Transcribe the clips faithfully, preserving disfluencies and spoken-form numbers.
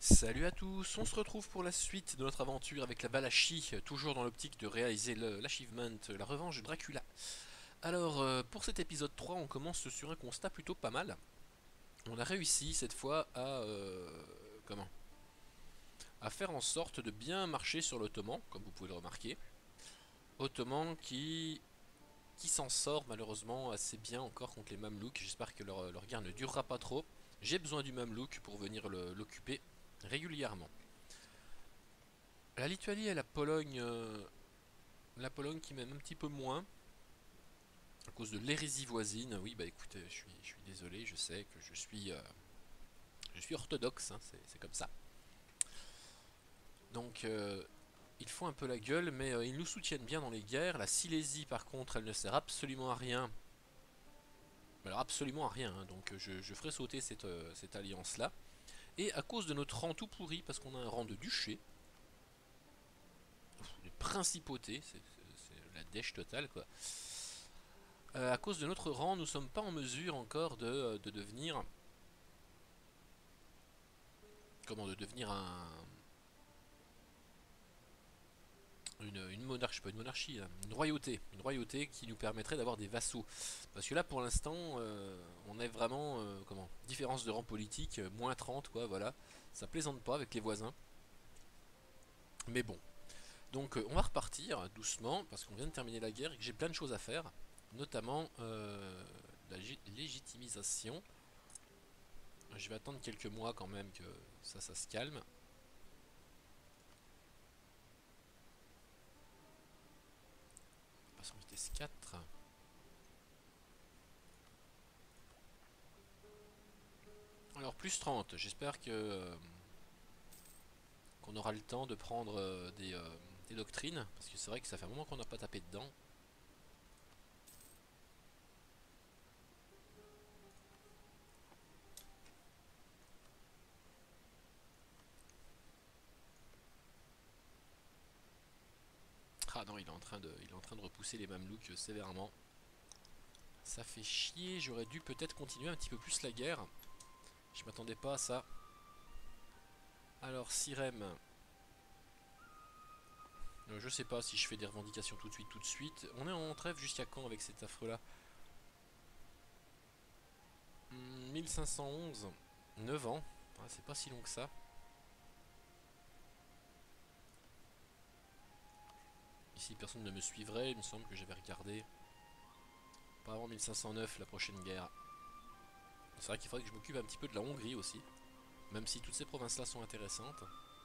Salut à tous, on se retrouve pour la suite de notre aventure avec la Valachie, toujours dans l'optique de réaliser l'achievement, la revanche de Dracula. Alors, euh, pour cet épisode trois, on commence sur un constat plutôt pas mal. On a réussi cette fois à... Euh, comment à faire en sorte de bien marcher sur l'Ottoman, comme vous pouvez le remarquer. Ottoman qui... qui s'en sort malheureusement assez bien encore contre les Mamelouks. J'espère que leur, leur guerre ne durera pas trop. J'ai besoin du Mamelouk pour venir l'occuper régulièrement. La Lituanie et la Pologne, euh, la Pologne qui m'aime un petit peu moins à cause de l'hérésie voisine. Oui, bah écoutez, je suis, je suis désolé, je sais que je suis, euh, je suis orthodoxe, hein, c'est comme ça. Donc euh, ils font un peu la gueule, mais euh, ils nous soutiennent bien dans les guerres. La Silésie, par contre, elle ne sert absolument à rien. Alors absolument à rien, hein, donc je, je ferai sauter cette, euh, cette alliance-là. Et à cause de notre rang tout pourri, parce qu'on a un rang de duché, de principauté, c'est la dèche totale quoi. Euh, à cause de notre rang, nous ne sommes pas en mesure encore de, de devenir... Comment de devenir un... Une, une monarchie, pas une monarchie, hein, une royauté. Une royauté qui nous permettrait d'avoir des vassaux. Parce que là, pour l'instant, euh, on est vraiment... Euh, comment différence de rang politique, euh, moins trente, quoi, voilà. Ça plaisante pas avec les voisins. Mais bon. Donc, euh, on va repartir doucement, parce qu'on vient de terminer la guerre et que j'ai plein de choses à faire. Notamment euh, la légitimisation. Je vais attendre quelques mois quand même que ça, ça se calme. On passe en vitesse quatre. Alors plus trente, j'espère que euh, qu'on aura le temps de prendre euh, des, euh, des doctrines, parce que c'est vrai que ça fait un moment qu'on n'a pas tapé dedans. Ah non, il est en train de, il est en train de repousser les Mamelouks sévèrement. Ça fait chier, j'aurais dû peut-être continuer un petit peu plus la guerre. Je m'attendais pas à ça. Alors, Sirem. Euh, je sais pas si je fais des revendications tout de suite, tout de suite. On est en trêve jusqu'à quand avec cet affreux-là? hmm, mille cinq cent onze, neuf ans. Ah, c'est pas si long que ça. Ici, personne ne me suivrait, il me semble que j'avais regardé. Pas avant mille cinq cent neuf, la prochaine guerre. C'est vrai qu'il faudrait que je m'occupe un petit peu de la Hongrie aussi. Même si toutes ces provinces-là sont intéressantes.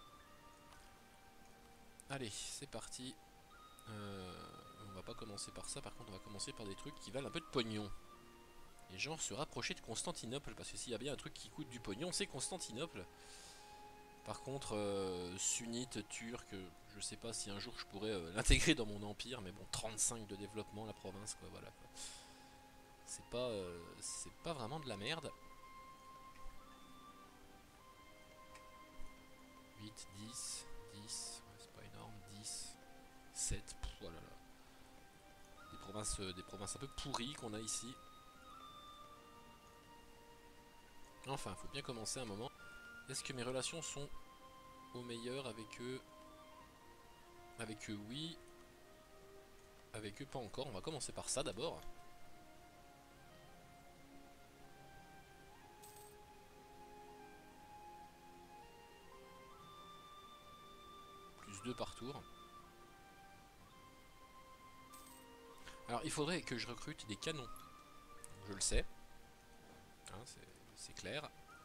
Allez, c'est parti. Euh, on va pas commencer par ça, par contre on va commencer par des trucs qui valent un peu de pognon. Et genre se rapprocher de Constantinople, parce que s'il y a bien un truc qui coûte du pognon, c'est Constantinople. Par contre, euh, sunnite, turc, je sais pas si un jour je pourrais euh, l'intégrer dans mon empire, mais bon, trente-cinq de développement la province, quoi, voilà. C'est pas, euh, c'est pas vraiment de la merde. huit, dix, dix, ouais, c'est pas énorme, dix, sept, pff, voilà. Des provinces, euh, des provinces un peu pourries qu'on a ici. Enfin, faut bien commencer un moment. Est-ce que mes relations sont au meilleur avec eux? Avec eux, oui. Avec eux, pas encore. On va commencer par ça d'abord. Plus deux par tour. Alors, il faudrait que je recrute des canons. Je le sais. Hein, c'est clair.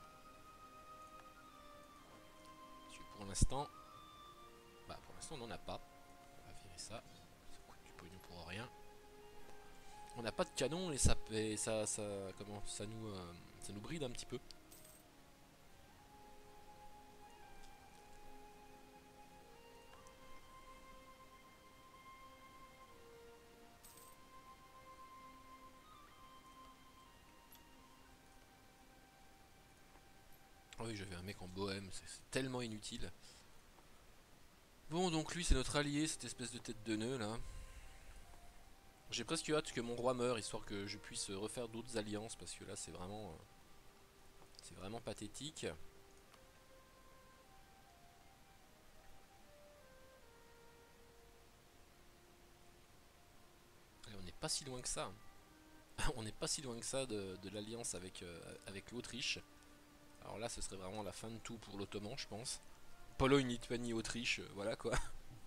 Parce que pour l'instant... Bah, pour l'instant, on n'en a pas. On va virer ça. Ça coûte du pognon pour rien. On n'a pas de canon et ça, et ça, ça, comment, ça nous, euh, ça nous bride un petit peu. Ah oui, j'avais un mec en bohème, c'est tellement inutile. Bon, donc lui, c'est notre allié, cette espèce de tête de nœud là. J'ai presque hâte que mon roi meure, histoire que je puisse refaire d'autres alliances, parce que là, c'est vraiment, euh, c'est vraiment pathétique. pas si loin que ça. On n'est pas si loin que ça de, de l'alliance avec, euh, avec l'Autriche. Alors là, ce serait vraiment la fin de tout pour l'Ottoman, je pense. Pologne, Lituanie, Autriche, euh, voilà quoi.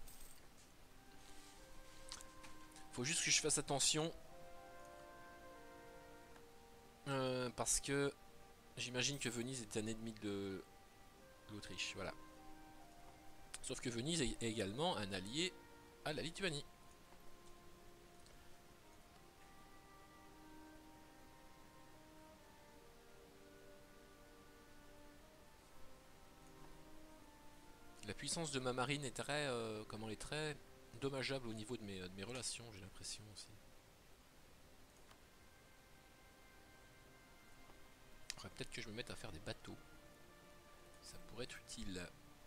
Faut juste que je fasse attention. Euh, parce que j'imagine que Venise est un ennemi de l'Autriche, voilà. Sauf que Venise est également un allié à la Lituanie. La puissance de ma marine est très, euh, comment, est très dommageable au niveau de mes, de mes relations, j'ai l'impression aussi. Faudrait peut-être que je me mette à faire des bateaux. Ça pourrait être utile.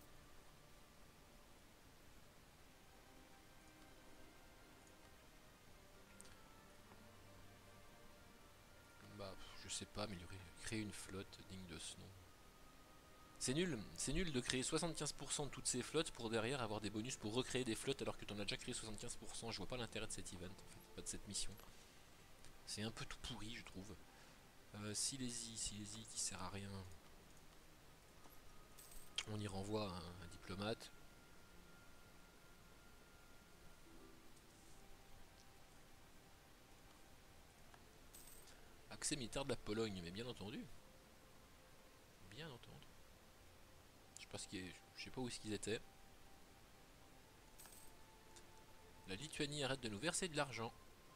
Bah, je sais pas, améliorer, créer une flotte digne de ce nom. C'est nul, c'est nul de créer soixante-quinze pour cent de toutes ces flottes pour derrière avoir des bonus pour recréer des flottes alors que t'en as déjà créé soixante-quinze pour cent. Je vois pas l'intérêt de cet event en fait, pas de cette mission. C'est un peu tout pourri je trouve. Euh, Silésie, Silésie qui sert à rien. On y renvoie un, un diplomate. Accès militaire de la Pologne, mais bien entendu. Bien entendu. Je sais pas ce qui est, je sais pas où est-ce qu'ils étaient. La Lituanie arrête de nous verser de l'argent.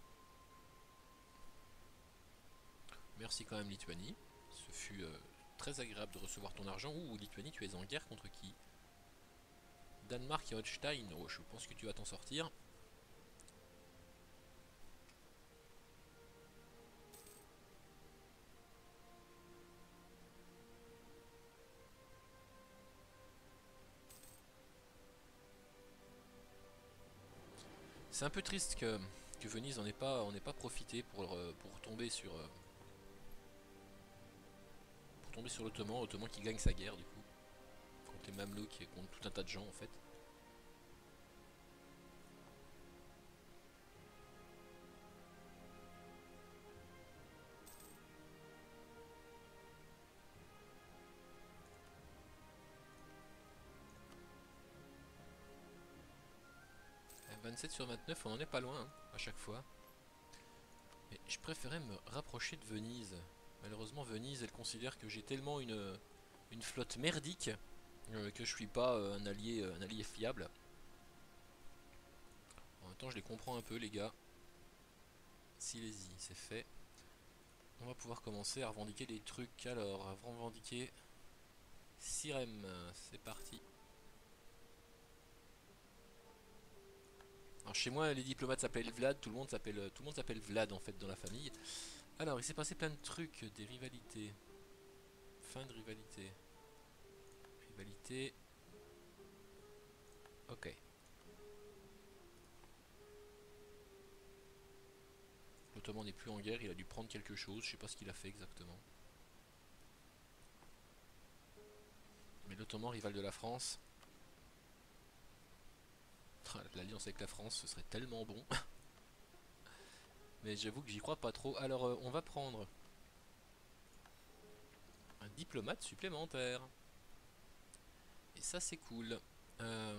Merci quand même Lituanie. Ce fut euh, très agréable de recevoir ton argent. Ouh, Lituanie, tu es en guerre contre qui? Danemark et Holstein. Oh, je pense que tu vas t'en sortir. C'est un peu triste que, que Venise n'en ait pas, on ait pas profité pour, euh, pour tomber sur euh, pour tomber sur l'Ottoman, l'Ottoman qui gagne sa guerre du coup contre les Mamelouks et contre tout un tas de gens en fait. vingt-sept sur vingt-neuf, on en est pas loin hein, à chaque fois. Mais je préférais me rapprocher de Venise. Malheureusement Venise elle considère que j'ai tellement une, une flotte merdique euh, que je suis pas euh, un, allié, un allié fiable. En même temps je les comprends un peu les gars. Silésie c'est fait. On va pouvoir commencer à revendiquer des trucs. Alors, à revendiquer Sirem, c'est parti. Alors chez moi les diplomates s'appellent Vlad, tout le monde s'appelle tout le monde s'appelle Vlad en fait dans la famille. Alors il s'est passé plein de trucs, des rivalités. Fin de rivalité. Rivalité. Ok. L'Ottoman n'est plus en guerre, il a dû prendre quelque chose, je sais pas ce qu'il a fait exactement. Mais l'Ottoman rival de la France. L'alliance avec la France, ce serait tellement bon. Mais j'avoue que j'y crois pas trop. Alors euh, on va prendre un diplomate supplémentaire. Et ça c'est cool. Euh...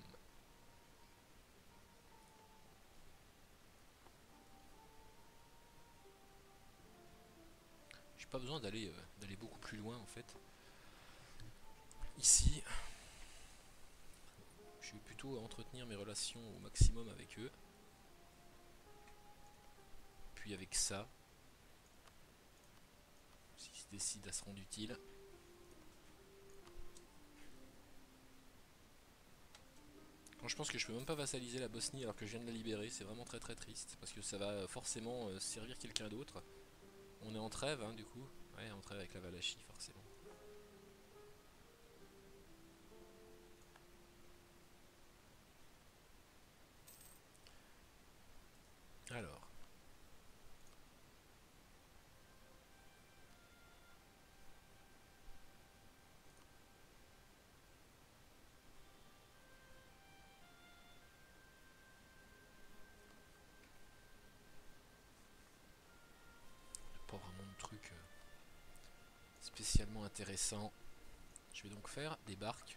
J'ai pas besoin d'aller euh, d'aller beaucoup plus loin en fait. Ici, je vais plutôt entretenir mes relations au maximum avec eux. Puis avec ça, s'ils se décident à se rendre utile. Quand je pense que je peux même pas vassaliser la Bosnie alors que je viens de la libérer, c'est vraiment très très triste. Parce que ça va forcément euh, servir quelqu'un d'autre. On est en trêve hein, du coup. Ouais, en trêve avec la Valachie forcément. Alors. spécialement intéressant. Je vais donc faire des barques.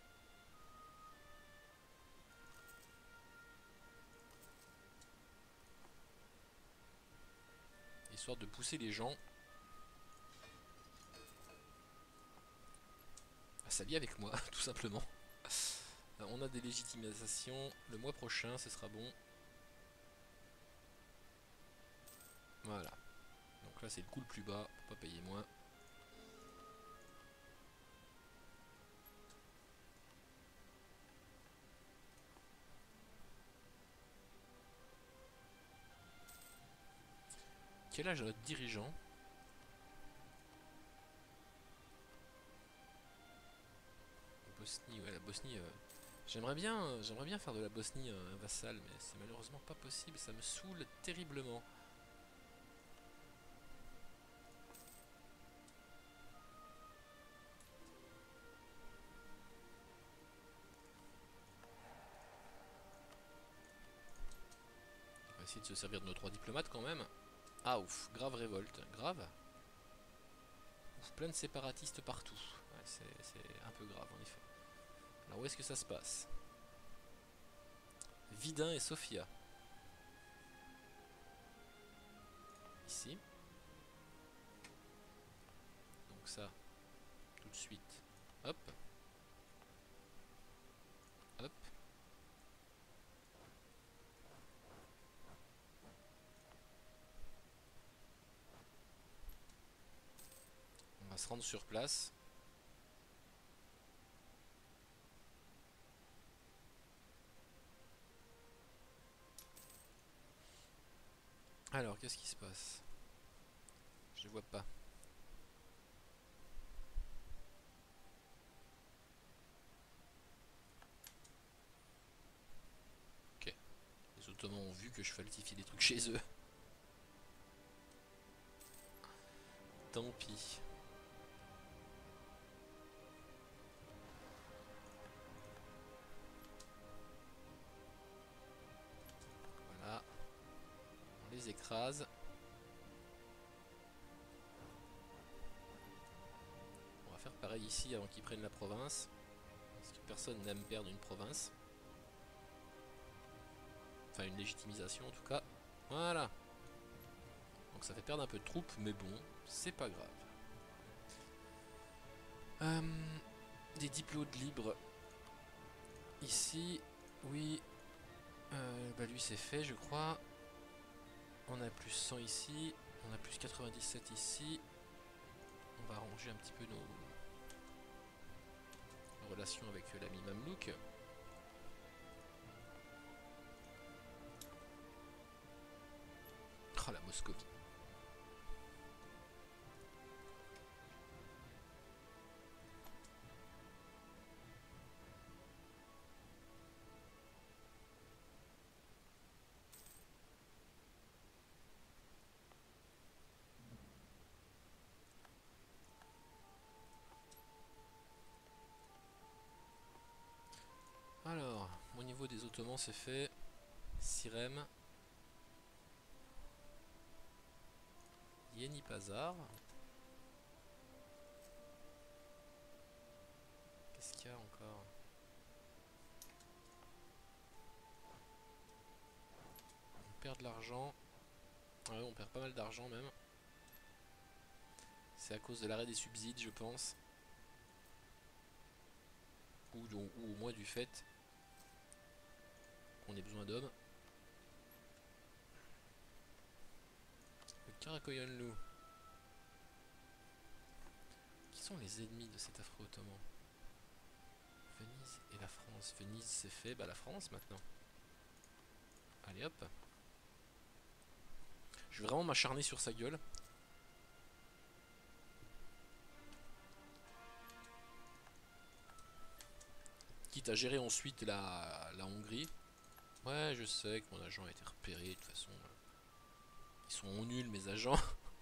Histoire de pousser les gens à s'allier avec moi, tout simplement. On a des légitimisations. Le mois prochain, ce sera bon. Voilà. Donc là, c'est le coût le plus bas. Faut pas payer moins. Quel âge a notre dirigeant? Bosnie, ouais, la Bosnie. Euh, j'aimerais bien, euh, j'aimerais bien faire de la Bosnie euh, un vassal, mais c'est malheureusement pas possible. Ça me saoule terriblement. On va essayer de se servir de nos trois diplomates quand même. Ah ouf, grave révolte, grave. Ouf, plein de séparatistes partout. Ouais, c'est un peu grave en effet. Alors où est-ce que ça se passe? Vidin et Sofia. Ici. Donc ça, tout de suite. Hop. Hop. On va se rendre sur place. Alors, qu'est-ce qui se passe? Je vois pas. Ok. Les Ottomans ont vu que je falsifie des trucs chez eux. Tant pis. Voilà. On les écrase. On va faire pareil ici avant qu'ils prennent la province. Parce que personne n'aime perdre une province. Enfin une légitimisation en tout cas. Voilà. Donc ça fait perdre un peu de troupes, mais bon, c'est pas grave. Euh, des diplodes libres. Ici, oui. Euh, bah lui c'est fait je crois. On a plus cent ici. On a plus quatre-vingt-dix-sept ici. On va arranger un petit peu nos, nos relations avec l'ami Mamelouk. Oh la Moscovie. Alors, au niveau des Ottomans c'est fait. Sirem. Yeni Pazar. Qu'est-ce qu'il y a encore? On perd de l'argent. Ouais, on perd pas mal d'argent même. C'est à cause de l'arrêt des subsides, je pense. Ou, ou, ou au moins du fait qu'on ait besoin d'hommes. Le Karakoyunlu. Qui sont les ennemis de cet affreux ottoman? Venise et la France. Venise c'est fait, bah la France maintenant. Allez hop. Je vais vraiment m'acharner sur sa gueule. Quitte à gérer ensuite la, la Hongrie. Ouais, je sais que mon agent a été repéré, de toute façon. Ils sont nuls mes agents.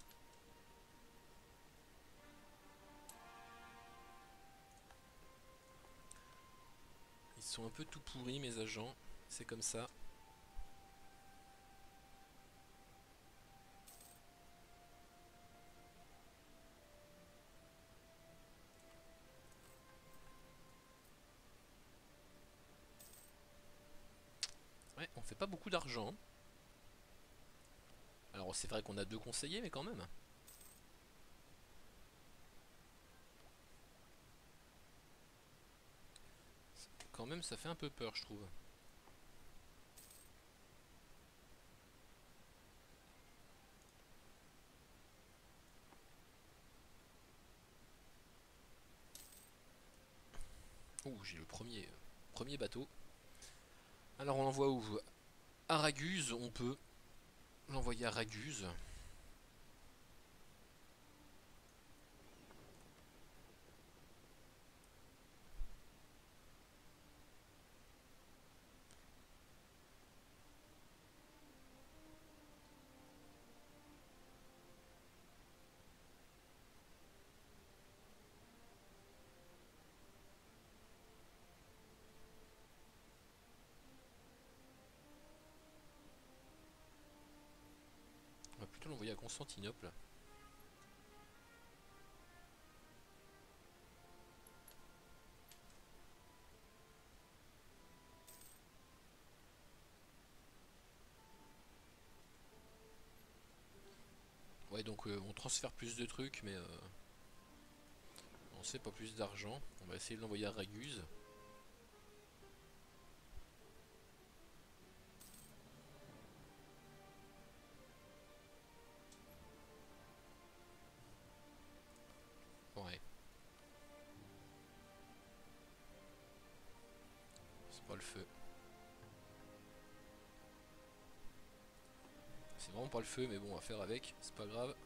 Ils sont un peu tout pourris mes agents. C'est comme ça. fait pas beaucoup d'argent. Alors c'est vrai qu'on a deux conseillers, mais quand même. Quand même, ça fait un peu peur, je trouve. Ouh, j'ai le premier, premier bateau. Alors on l'envoie où? À Raguse, on peut l'envoyer à Raguse. On va plutôt l'envoyer à Constantinople. Ouais, donc euh, on transfère plus de trucs, mais euh, on sait pas plus d'argent. On va essayer de l'envoyer à Raguse. Ouais. C'est pas le feu. C'est vraiment pas le feu, mais bon, on va faire avec. C'est pas grave.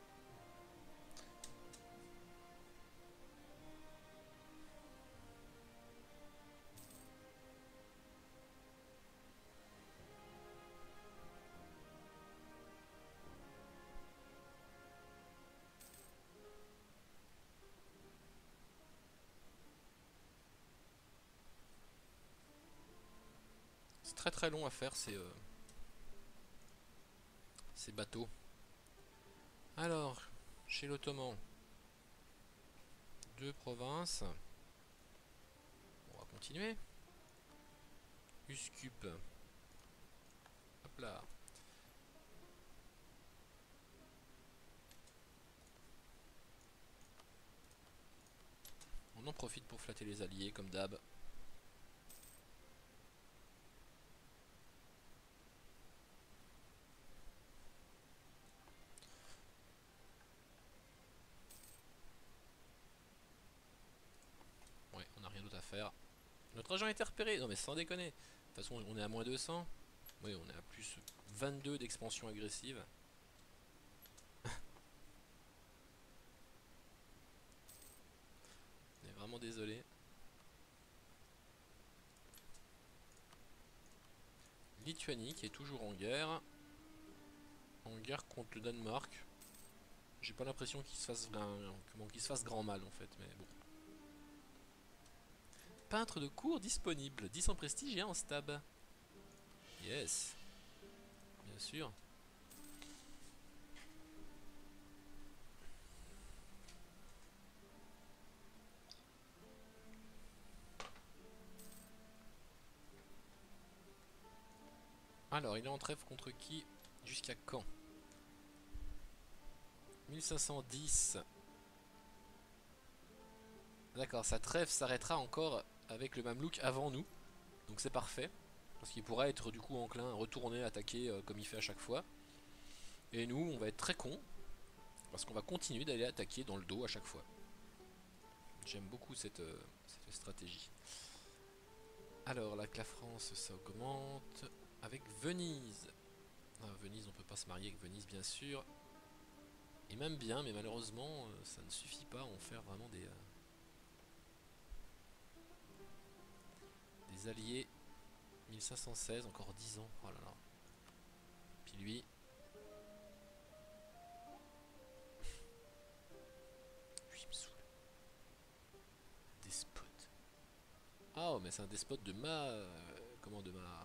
C'est très très long à faire ces, euh, ces bateaux. Alors, chez l'Ottoman, deux provinces. On va continuer. Uscup. Hop là. On en profite pour flatter les alliés comme d'hab. Ouais, on n'a rien d'autre à faire. Notre agent a été repéré. Non mais sans déconner. De toute façon, on est à moins deux cents. Oui, on est à plus vingt-deux d'expansion agressive. On est vraiment désolé. Lituanie qui est toujours en guerre. En guerre contre le Danemark. J'ai pas l'impression qu'il se fasse comment qu'il se fasse grand mal en fait, mais bon. Peintre de cour disponible, dix en prestige et un en stab. Yes. Bien sûr. Alors, il est en trêve contre qui? Jusqu'à quand? mille cinq cent dix. D'accord, sa trêve s'arrêtera encore avec le Mamelouk avant nous. Donc c'est parfait. Parce qu'il pourra être du coup enclin à retourner attaquer euh, comme il fait à chaque fois. Et nous, on va être très cons. Parce qu'on va continuer d'aller attaquer dans le dos à chaque fois. J'aime beaucoup cette, euh, cette stratégie. Alors, là que la France, ça augmente. Avec Venise. Ah, Venise, on peut pas se marier avec Venise, bien sûr. Et même bien, mais malheureusement, euh, ça ne suffit pas à en faire vraiment des... Euh, des alliés. mille cinq cent seize, encore dix ans. Oh là là. Puis lui. Lui, il me saoule. Despote. Ah, oh, mais c'est un despote de ma... Euh, comment, de ma...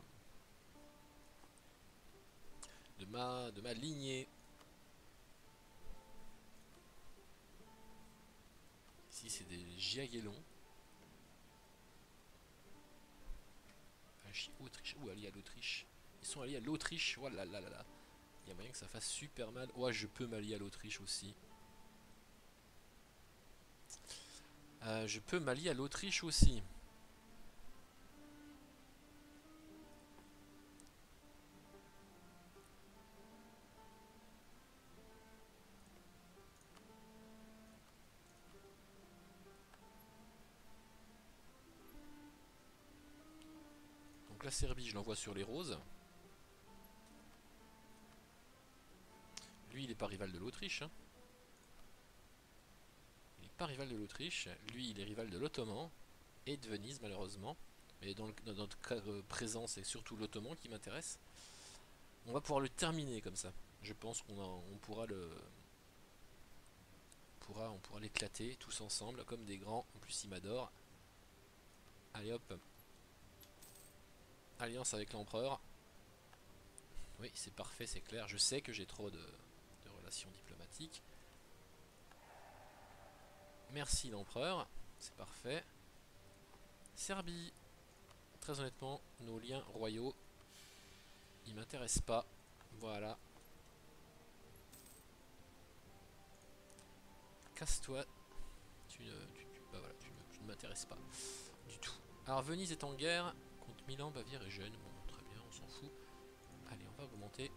De ma... De ma lignée. Ici, c'est des Giaguelons. Autriche. Ouh, allié à l'Autriche. Ils sont alliés à l'Autriche. Oh là là là là. Il y a moyen que ça fasse super mal. Ouais, je peux m'allier à l'Autriche aussi. Euh, je peux m'allier à l'Autriche aussi. Donc la Serbie, je l'envoie sur les roses. Lui, il n'est pas rival de l'Autriche. Hein. Il n'est pas rival de l'Autriche. Lui, il est rival de l'Ottoman et de Venise, malheureusement. Mais dans, le, dans notre cas euh, présent, c'est surtout l'Ottoman qui m'intéresse. On va pouvoir le terminer comme ça. Je pense qu'on on pourra le... On pourra, on pourra l'éclater tous ensemble, comme des grands. En plus, il m'adore. Allez hop. Alliance avec l'empereur. Oui, c'est parfait, c'est clair. Je sais que j'ai trop de, de relations diplomatiques. Merci l'empereur. C'est parfait. Serbie. Très honnêtement, nos liens royaux, ils m'intéressent pas. Voilà. Casse-toi. Tu ne, tu, tu, bah voilà, tu ne, tu ne m'intéresses pas du tout. Alors Venise est en guerre contre Milan, Bavière et Gênes. Bon, très bien, on s'en fout. Allez, on va augmenter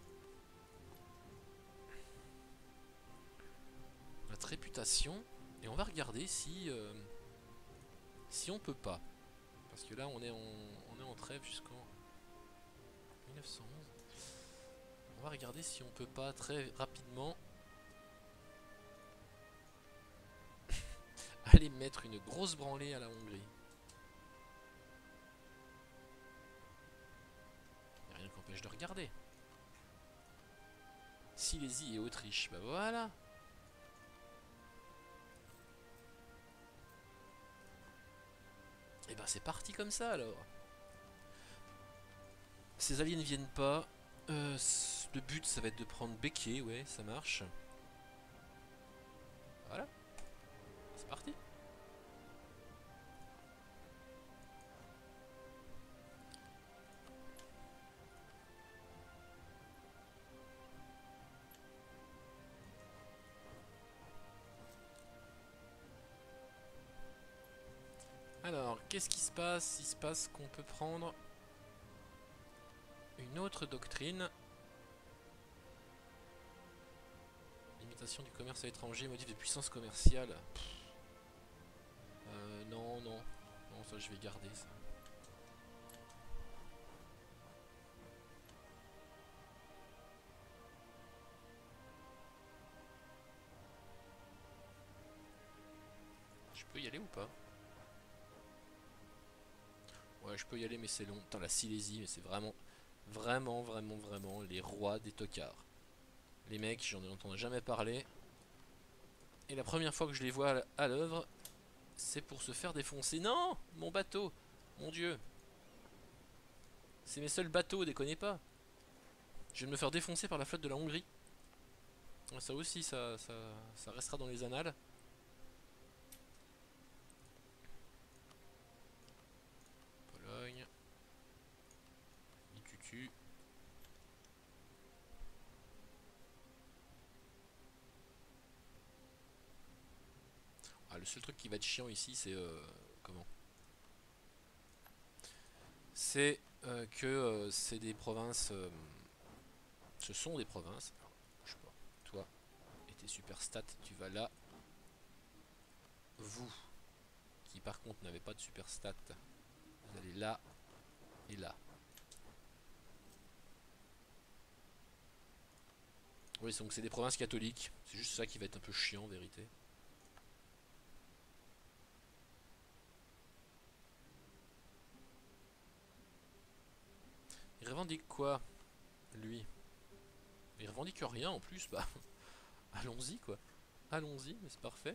notre réputation et on va regarder si euh, si on peut pas. Parce que là, on est en, on est en trêve jusqu'en mille neuf cent onze. On va regarder si on peut pas très rapidement aller mettre une grosse branlée à la Hongrie. Il n'y a rien qui empêche de regarder. Silésie et Autriche, bah voilà. Et bah c'est parti comme ça alors. Ces alliés ne viennent pas. Euh, le but ça va être de prendre Béquet, ouais, ça marche. Voilà. C'est parti. Alors, qu'est-ce qui se passe? Il se passe qu'on peut prendre une autre doctrine. Limitation du commerce à l'étranger, motif de puissance commerciale. Euh, non, non. Non, ça je vais garder ça. Je peux y aller ou pas? Ouais, je peux y aller, mais c'est long. Putain, la Silésie, mais c'est vraiment, vraiment, vraiment, vraiment les rois des tocards. Les mecs, j'en entends jamais parler. Et la première fois que je les vois à l'œuvre, c'est pour se faire défoncer. Non! Mon bateau! Mon dieu! C'est mes seuls bateaux, déconnez pas! Je vais me faire défoncer par la flotte de la Hongrie. Ça aussi, ça, ça, ça restera dans les annales. Pologne. Itutu. Ah, le seul truc qui va être chiant ici, c'est... Euh, comment? C'est euh, que euh, c'est des provinces... Euh, ce sont des provinces. Alors, je sais pas. Toi et tes super stats, tu vas là. Vous, qui par contre n'avez pas de super stats, vous allez là et là. Oui, donc c'est des provinces catholiques. C'est juste ça qui va être un peu chiant en vérité. Il revendique quoi, lui? Il revendique rien en plus, bah allons-y quoi. Allons-y, mais c'est parfait.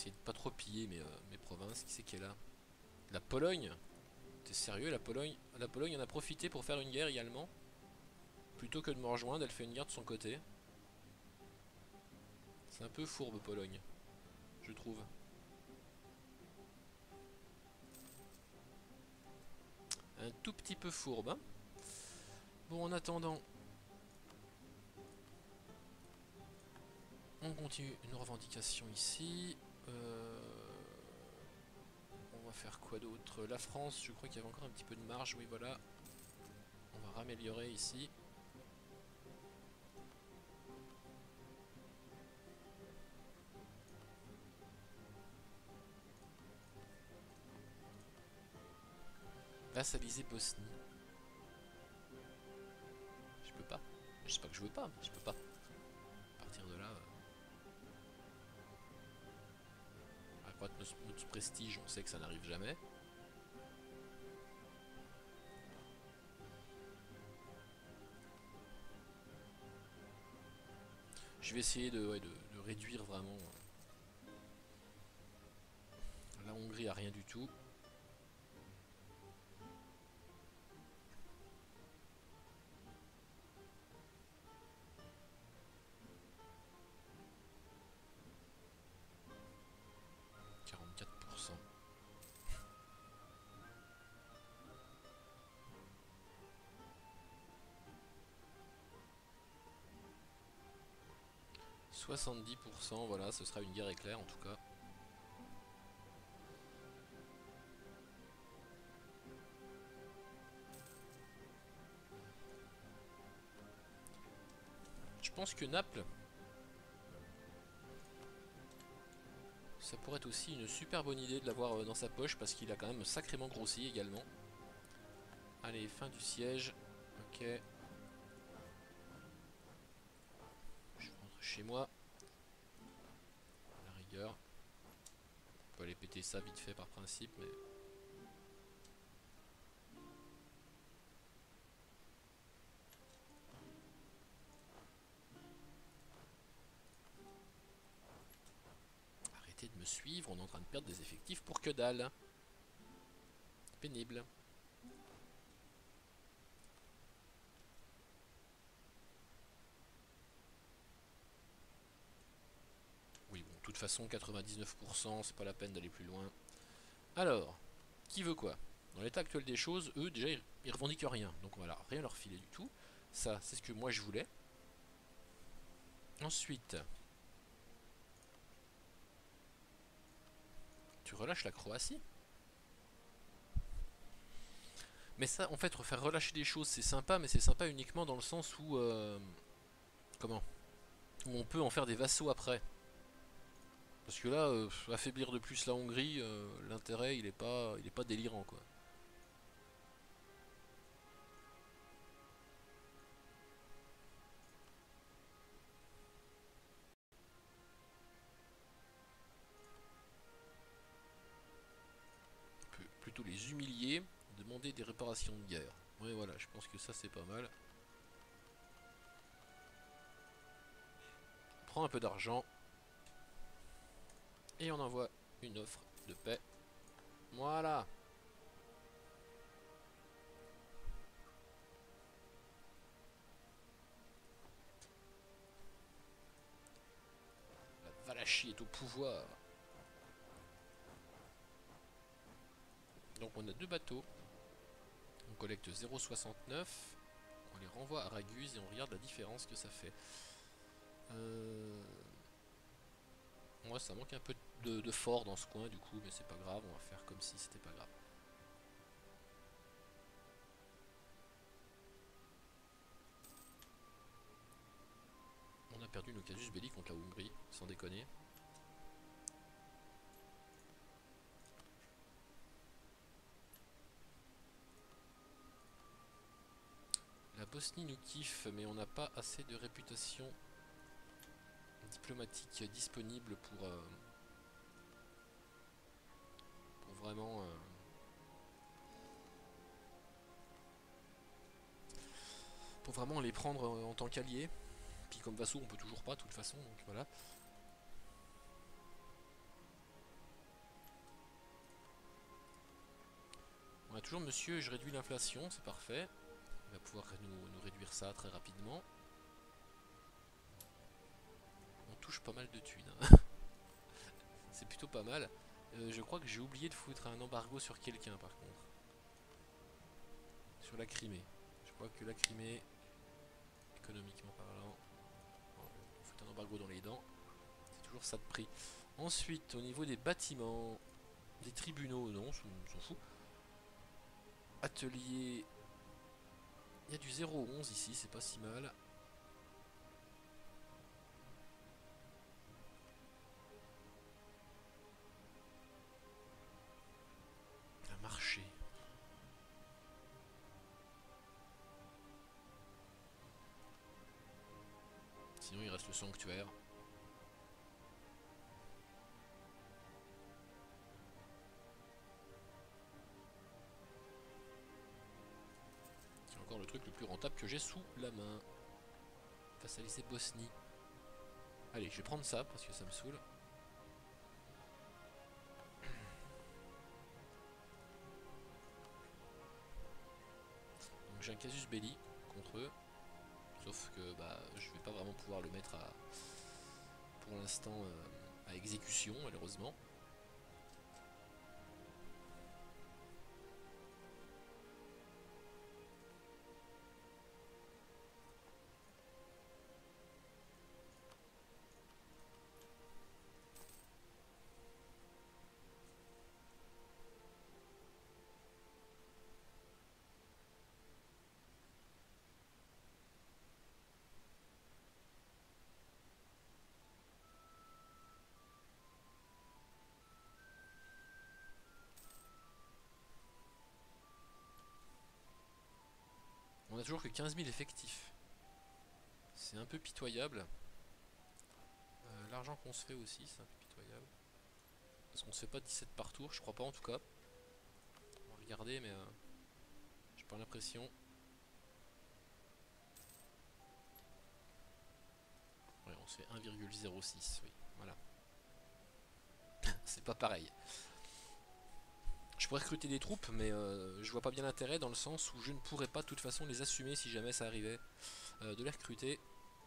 essayer de pas trop piller mes, euh, mes provinces. Qui c'est qui est là? La Pologne? T'es sérieux, la Pologne? La Pologne en a profité pour faire une guerre également? Plutôt que de me rejoindre, elle fait une guerre de son côté. C'est un peu fourbe, Pologne, je trouve. Un tout petit peu fourbe, hein. Bon, en attendant, on continue une revendication ici. Euh, on va faire quoi d'autre? La France, je crois qu'il y avait encore un petit peu de marge. Oui, voilà. On va raméliorer ici. Vassaliser Bosnie. Je peux pas. Je sais pas que je veux pas, mais je peux pas. À partir de là... Euh... Accroître notre, notre prestige, on sait que ça n'arrive jamais. Je vais essayer de, ouais, de, de réduire vraiment. La Hongrie a rien du tout. quarante-quatre pour cent. soixante-dix pour cent, voilà, ce sera une guerre éclair en tout cas. Je pense que Naples, ça pourrait être aussi une super bonne idée de l'avoir dans sa poche parce qu'il a quand même sacrément grossi également. Allez, fin du siège. Ok. Je rentre chez moi. À la rigueur. On peut aller péter ça vite fait par principe, mais... Arrêtez de me suivre, on est en train de perdre des effectifs pour que dalle. Pénible. Oui, bon, de toute façon, quatre-vingt-dix-neuf pour cent, c'est pas la peine d'aller plus loin. Alors, qui veut quoi? Dans l'état actuel des choses, eux, déjà, ils, ils revendiquent rien. Donc voilà, rien leur filer du tout. Ça, c'est ce que moi je voulais. Ensuite, tu relâches la Croatie. Mais ça, en fait, faire relâcher des choses, c'est sympa, mais c'est sympa uniquement dans le sens où... Euh, comment? Où on peut en faire des vassaux après. Parce que là, euh, affaiblir de plus la Hongrie, euh, l'intérêt, il est pas, il est pas délirant, quoi. On peut plutôt les humilier, demander des réparations de guerre. Ouais, voilà, je pense que ça, c'est pas mal. On prend un peu d'argent. Et on envoie une offre de paix. Voilà. La Valachie est au pouvoir. Donc on a deux bateaux. On collecte zéro virgule soixante-neuf. On les renvoie à Raguse et on regarde la différence que ça fait. Euh... Moi ça manque un peu de, de fort dans ce coin du coup, mais c'est pas grave, on va faire comme si c'était pas grave. On a perdu nos casus belli contre la Hongrie, sans déconner. La Bosnie nous kiffe, mais on n'a pas assez de réputation diplomatique disponible pour, euh, pour vraiment... Euh, pour vraiment les prendre en tant qu'alliés. Puis comme vassaux on peut toujours pas de toute façon, donc voilà. toujours monsieur, je réduis l'inflation, c'est parfait. Il va pouvoir nous, nous réduire ça très rapidement. On touche pas mal de thunes. Hein. C'est plutôt pas mal. Euh, je crois que j'ai oublié de foutre un embargo sur quelqu'un par contre. Sur la Crimée. Je crois que la Crimée, économiquement parlant, on fout un embargo dans les dents. C'est toujours ça de prix. Ensuite, au niveau des bâtiments, des tribunaux, non, on s'en fout. Atelier. Il y a du zéro au onze ici, c'est pas si mal. Un marché. Sinon il reste le sanctuaire. C'est encore le truc le plus rentable que j'ai sous la main. Vassaliser Bosnie. Allez, je vais prendre ça parce que ça me saoule. Donc j'ai un casus belli contre eux. Sauf que bah je vais pas vraiment pouvoir le mettre à pour l'instant euh, à exécution malheureusement. On a toujours que quinze mille effectifs. C'est un peu pitoyable. Euh, L'argent qu'on se fait aussi, c'est un peu pitoyable. Parce qu'on se fait pas dix-sept par tour, je crois pas en tout cas. On va regarder, mais euh, j'ai pas l'impression. Ouais, on se fait un virgule zéro six, oui, voilà. C'est pas pareil. Je pourrais recruter des troupes, mais euh, je vois pas bien l'intérêt dans le sens où je ne pourrais pas de toute façon les assumer si jamais ça arrivait euh, de les recruter.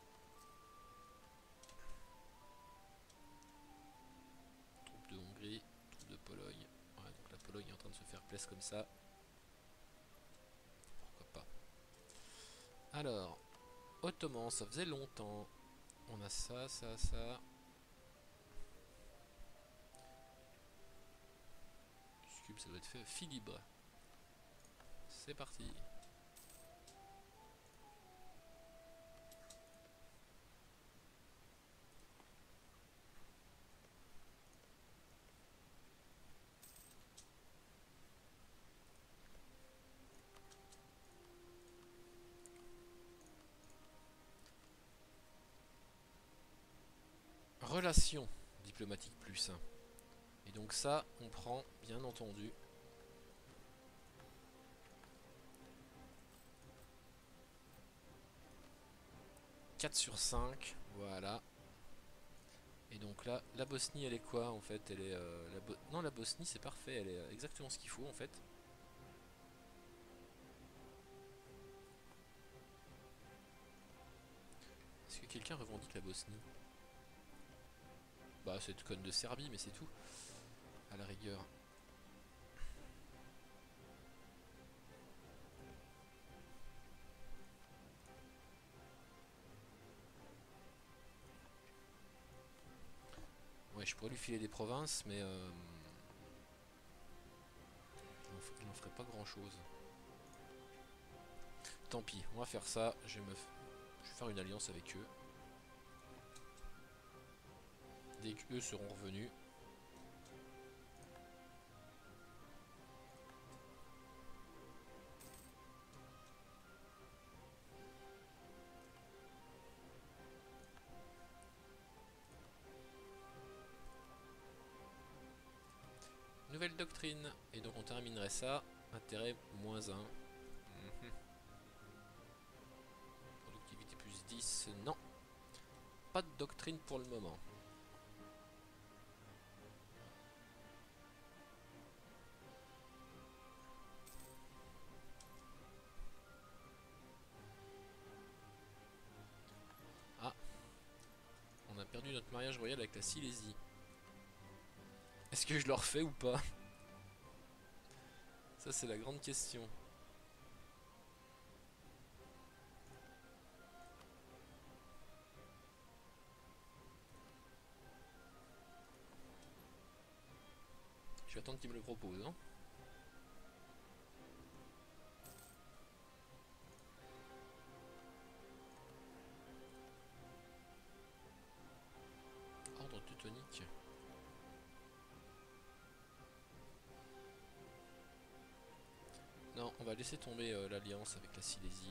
Troupes de Hongrie, troupes de Pologne. Ouais, donc la Pologne est en train de se faire plaisir comme ça. Pourquoi pas. Alors, Ottoman, ça faisait longtemps. On a ça, ça, ça. Cube, ça doit être fait Philibre. C'est parti. Relations diplomatiques plus. Et donc ça, on prend, bien entendu. quatre sur cinq, voilà. Et donc là, la Bosnie, elle est quoi en fait? Elle est, euh, la Bo non, la Bosnie, c'est parfait, elle est exactement ce qu'il faut en fait. Est-ce que quelqu'un revendique la Bosnie? Bah, cette conne de Serbie, mais c'est tout. À la rigueur. Ouais, je pourrais lui filer des provinces, mais euh, il n'en ferait pas grand chose. Tant pis, on va faire ça. Je vais, me f... je vais faire une alliance avec eux. Dès qu'eux seront revenus. Nouvelle doctrine. Et donc on terminerait ça. Intérêt moins un. Mmh. Productivité plus dix. Non. Pas de doctrine pour le moment. notre mariage royal avec la Silésie. Est-ce que je le refais ou pas? Ça c'est la grande question. Je vais attendre qu'il me le propose. Hein. Ordre teutonique. Non, on va laisser tomber euh, l'alliance avec la Silésie.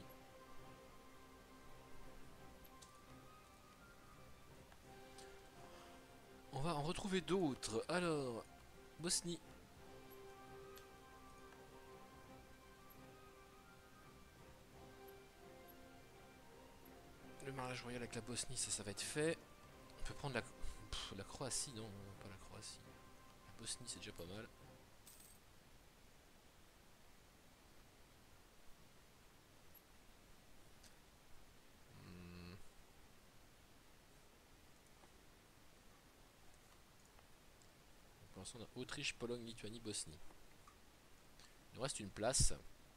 On va en retrouver d'autres. Alors, Bosnie. Le mariage royal avec la Bosnie, ça, ça va être fait. On peut prendre la, pff, la Croatie, non, non, pas la Croatie. La Bosnie, c'est déjà pas mal. Hmm. Pour l'instant, on a Autriche, Pologne, Lituanie, Bosnie. Il nous reste une place.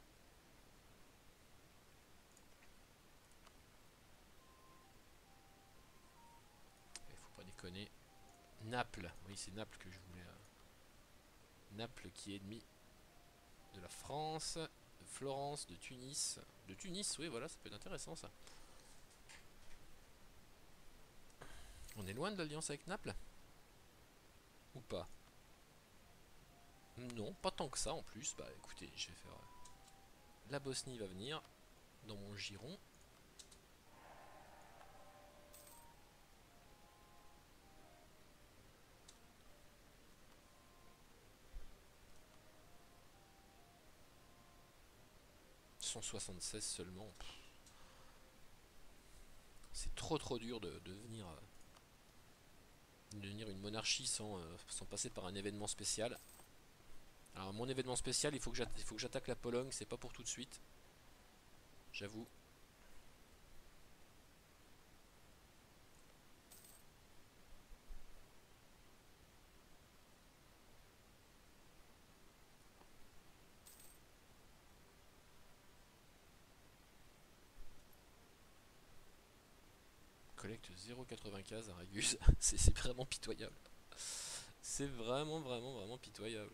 Il faut pas déconner. Naples, oui, c'est Naples que je voulais. Euh... Naples qui est ennemi de la France, de Florence, de Tunis. De Tunis, oui, voilà, ça peut être intéressant ça. On est loin de l'alliance avec Naples? Ou pas? Non, pas tant que ça en plus. Bah écoutez, je vais faire... La Bosnie va venir dans mon giron. cent soixante-seize seulement. C'est trop trop dur de, de devenir, euh, de devenir une monarchie sans, euh, sans passer par un événement spécial. Alors mon événement spécial, il faut que j'attaque la Pologne, c'est pas pour tout de suite. J'avoue. Collecte zéro virgule quatre-vingt-quinze à Raguse, c'est vraiment pitoyable. C'est vraiment vraiment vraiment pitoyable.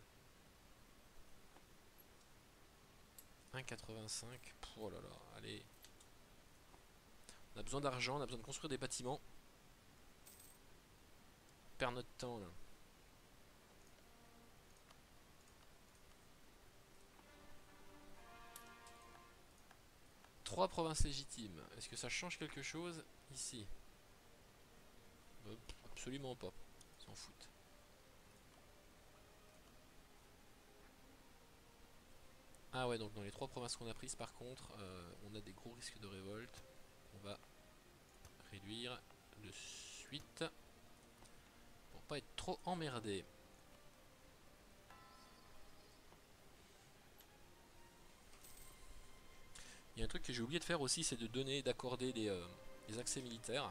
un virgule quatre-vingt-cinq, oh là là, allez. On a besoin d'argent, on a besoin de construire des bâtiments. On perd notre temps là. Trois provinces légitimes. Est-ce que ça change quelque chose ici? euh, Absolument pas. S'en foutent. Ah ouais, donc dans les trois provinces qu'on a prises par contre, euh, on a des gros risques de révolte. On va réduire de suite pour pas être trop emmerdé. Il y a un truc que j'ai oublié de faire aussi, c'est de donner, d'accorder des, euh, des accès militaires.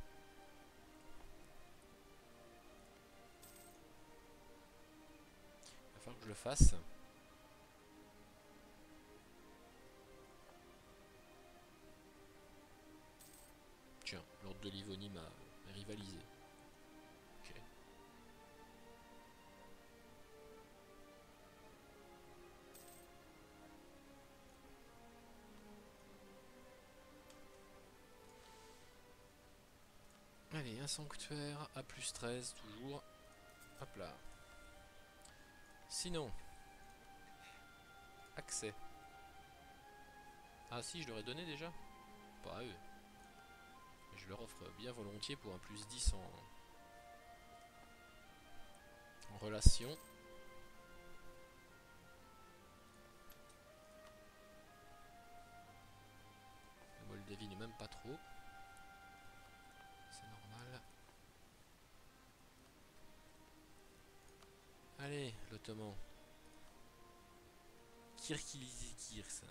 Il va falloir que je le fasse. Tiens, l'ordre de Livonie m'a rivalisé. Ok. Allez, un sanctuaire à plus treize toujours. Hop là. Sinon, accès. Ah si, je leur ai donné déjà? Pas à eux. Je leur offre bien volontiers pour un plus dix en, en relation. La Moldavie n'est même pas trop. C'est normal. Allez, l'Ottoman. Kirkilikirs.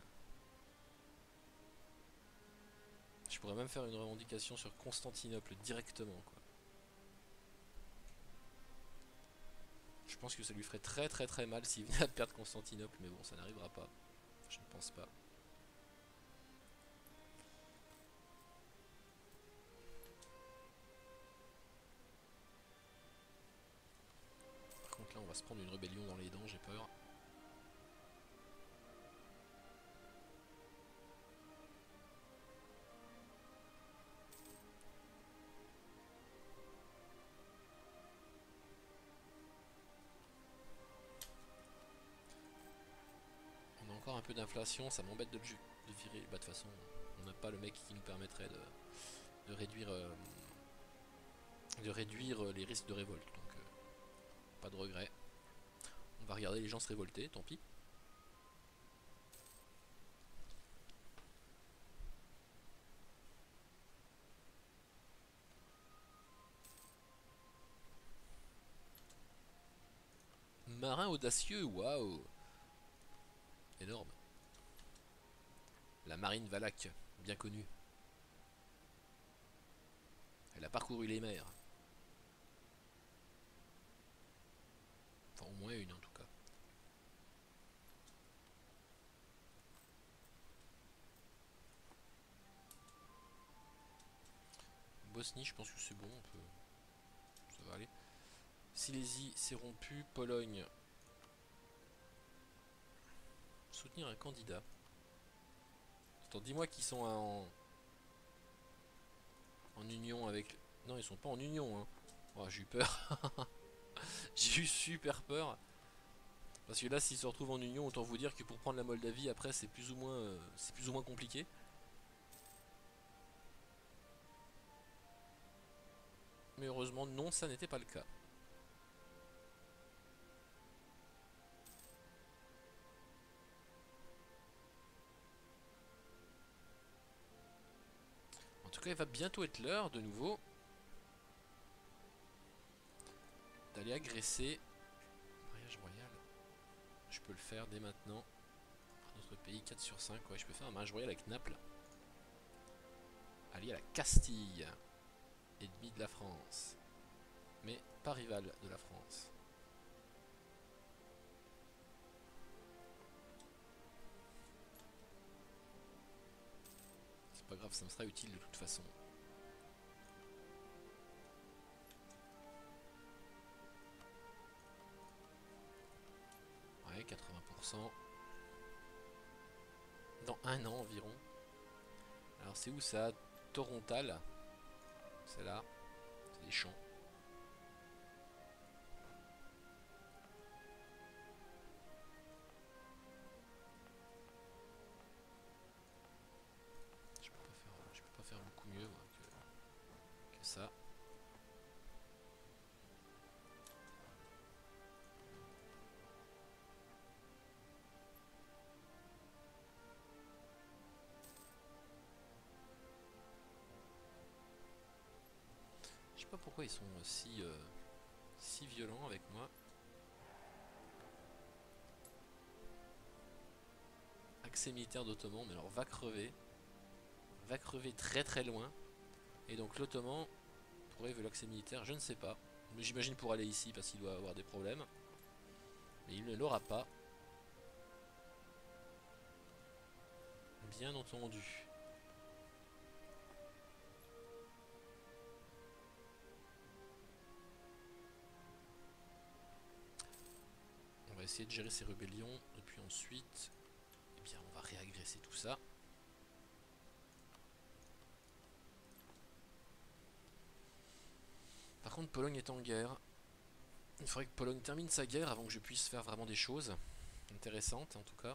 Je pourrais même faire une revendication sur Constantinople directement, quoi. pense que ça lui ferait très très très mal s'il venait à perdre Constantinople, mais bon, ça n'arrivera pas. Je ne pense pas. Par contre là on va se prendre une rébellion dans les dents, j'ai peur. On a encore un peu d'inflation, ça m'embête de, le de virer. Bah de toute façon, on n'a pas le mec qui nous permettrait de, de réduire euh, de réduire les risques de révolte, donc euh, pas de regret. On va regarder les gens se révolter, tant pis. Marin audacieux, waouh! Énorme. La marine Valak, bien connue. Elle a parcouru les mers. Enfin, au moins une en tout cas. Bosnie, je pense que c'est bon, on peut... ça va aller. Silésie, c'est rompu. Pologne. Soutenir un candidat. Attends, dis-moi qu'ils sont en... en union avec... Non, ils sont pas en union, hein. Oh, j'ai eu peur. J'ai eu super peur. Parce que là, s'ils se retrouvent en union, autant vous dire que pour prendre la Moldavie, après, c'est plus ou moins, euh, c'est plus ou moins compliqué. Mais heureusement, non, ça n'était pas le cas. En tout cas, il va bientôt être l'heure, de nouveau, d'aller agresser... Mariage royal. Je peux le faire dès maintenant. Notre pays, quatre sur cinq. Ouais, je peux faire un mariage royal avec Naples. Allié à la Castille. Ennemi de la France. Mais pas rival de la France. C'est pas grave, ça me sera utile de toute façon. Ouais, quatre-vingts pour cent. Dans un an environ. Alors c'est où ça? Torontal. C'est là. C'est des champs. Je peux pas faire, je peux pas faire beaucoup mieux moi, que, que ça. Je sais pas pourquoi ils sont si, euh, si violents avec moi. Accès militaire d'Ottoman, mais alors va crever. Va crever très très loin. Et donc l'Ottoman, pourquoi il veut l'accès militaire, je ne sais pas. Mais j'imagine pour aller ici parce qu'il doit avoir des problèmes. Mais il ne l'aura pas. Bien entendu. On va essayer de gérer ces rébellions. Et puis ensuite, eh bien, on va réagresser tout ça. Par contre, Pologne est en guerre. Il faudrait que Pologne termine sa guerre avant que je puisse faire vraiment des choses intéressantes, en tout cas.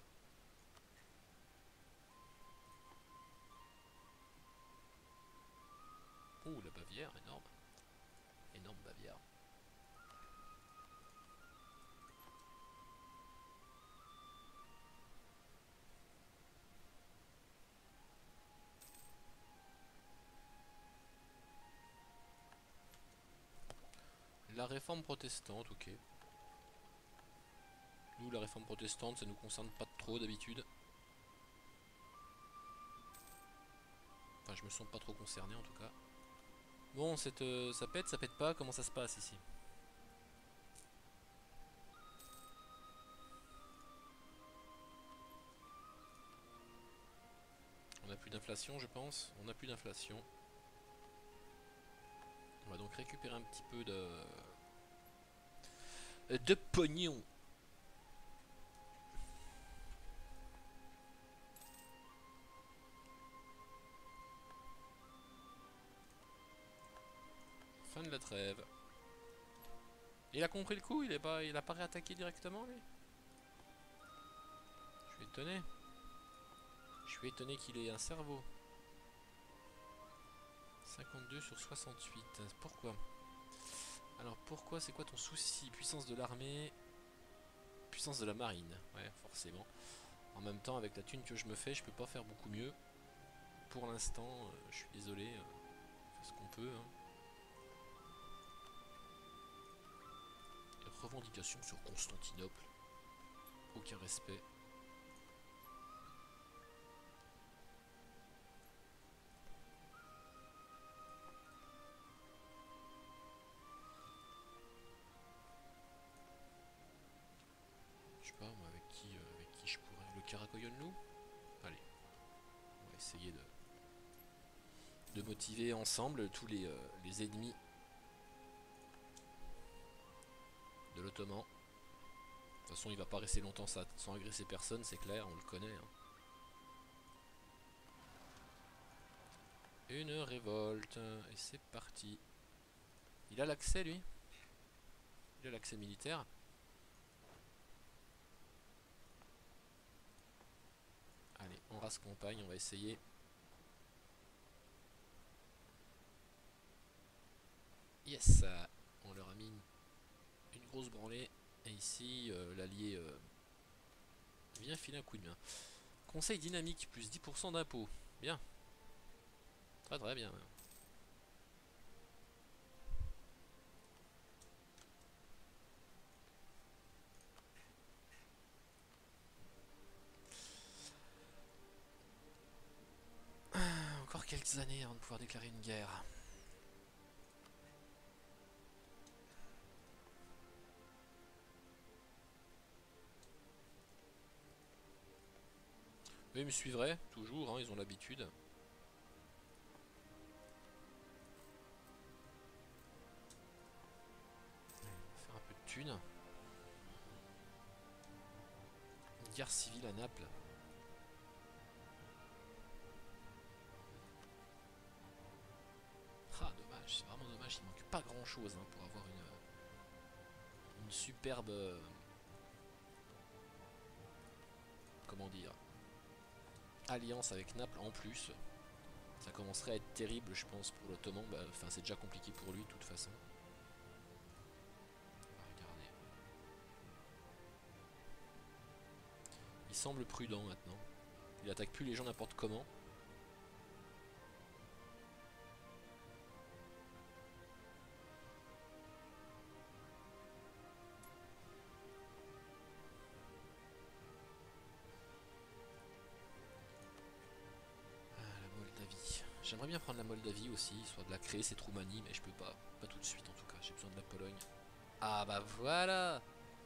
Ouh, la Bavière, énorme. Énorme Bavière. La réforme protestante, ok. Nous, la réforme protestante, ça nous concerne pas trop d'habitude. Enfin, je me sens pas trop concerné en tout cas. Bon, cette, euh, ça pète, ça pète pas, comment ça se passe ici? n'a plus d'inflation, je pense. On n'a plus d'inflation. On va donc récupérer un petit peu de... de pognon. Fin de la trêve. Il a compris le coup, il est pas, il a pas réattaqué directement lui. Je suis étonné. Je suis étonné qu'il ait un cerveau. cinquante-deux sur soixante-huit. Pourquoi? Alors pourquoi? C'est quoi ton souci? Puissance de l'armée. Puissance de la marine. Ouais, forcément. En même temps, avec la thune que je me fais, je peux pas faire beaucoup mieux. Pour l'instant, euh, je suis désolé. Euh, on fait ce qu'on peut. Hein. Revendication sur Constantinople. Aucun respect. Je sais pas moi avec qui, euh, avec qui je pourrais. Le Karakoyonlu. Allez. On va essayer de, de motiver ensemble tous les, euh, les ennemis de l'Ottoman. De toute façon, il va pas rester longtemps sans agresser personne, c'est clair, on le connaît. Hein. Une révolte, et c'est parti. Il a l'accès, lui. Il a l'accès militaire. Allez, on rase campagne, on va essayer. Yes, on leur a mis une, une grosse branlée. Et ici, euh, l'allié euh, vient filer un coup de main. Conseil dynamique, plus dix pour cent d'impôts. Bien. Très très bien. Encore quelques années avant de pouvoir déclarer une guerre. Eux, ils me suivraient, toujours, hein, ils ont l'habitude. Faire un peu de thunes. Une guerre civile à Naples. Ah, dommage, c'est vraiment dommage, il manque pas grand chose hein, pour avoir une, une superbe... Euh, comment dire, alliance avec Naples en plus. Ça commencerait à être terrible, je pense, pour l'Ottoman. Bah, enfin, c'est déjà compliqué pour lui, de toute façon. On va regarder. Il semble prudent maintenant. Il attaque plus les gens n'importe comment. J'aimerais bien prendre la Moldavie aussi, soit de la créer cette Roumanie, mais je peux pas. Pas tout de suite en tout cas, j'ai besoin de la Pologne. Ah bah voilà.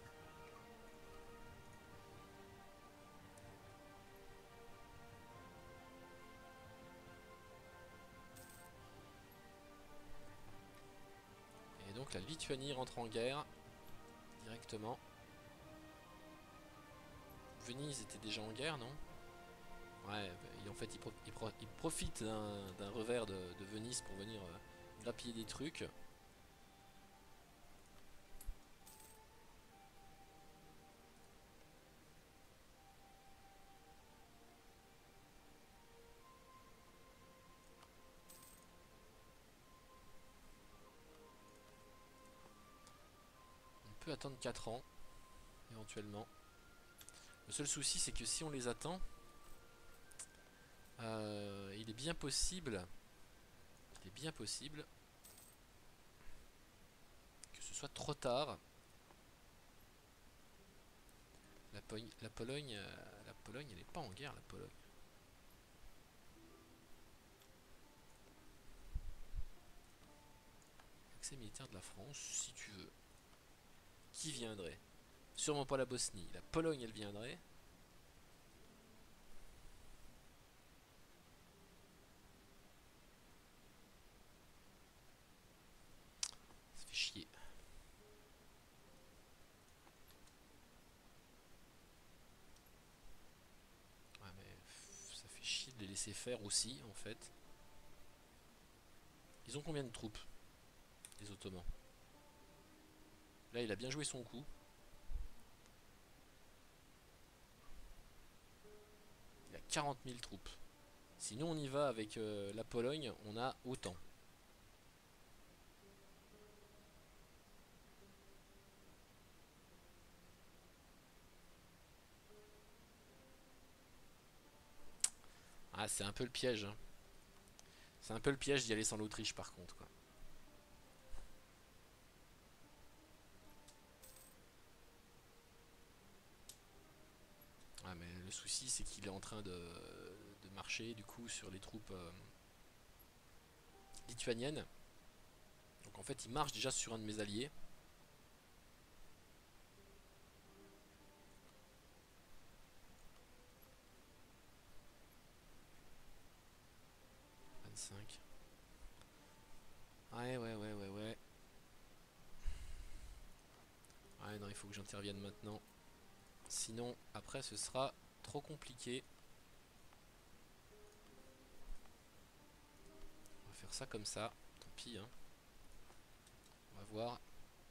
Et donc la Lituanie rentre en guerre, directement. Venise était déjà en guerre, non? Ouais, et en fait il, pro il, pro il profite d'un revers de, de Venise pour venir euh, grappiller des trucs. On peut attendre quatre ans, éventuellement. Le seul souci c'est que si on les attend, euh, il est bien possible, il est bien possible que ce soit trop tard. La, po la Pologne, euh, la Pologne, elle n'est pas en guerre, la Pologne. Accès militaire de la France, si tu veux. Qui viendrait? Sûrement pas la Bosnie. La Pologne, elle viendrait. laisser faire aussi en fait. Ils ont combien de troupes, les Ottomans? Là il a bien joué son coup. Il a quarante mille troupes. Sinon on y va avec euh, la Pologne, on a autant. Ah, c'est un peu le piège, hein. C'est un peu le piège d'y aller sans l'Autriche par contre, quoi. Ah, mais le souci c'est qu'il est en train de, de marcher du coup sur les troupes euh, lituaniennes. Donc en fait il marche déjà sur un de mes alliés. vingt-cinq. Ouais, ouais, ouais, ouais, ouais. Ouais, non, il faut que j'intervienne maintenant. Sinon, après, ce sera trop compliqué. On va faire ça comme ça. Tant pis, hein. On va voir.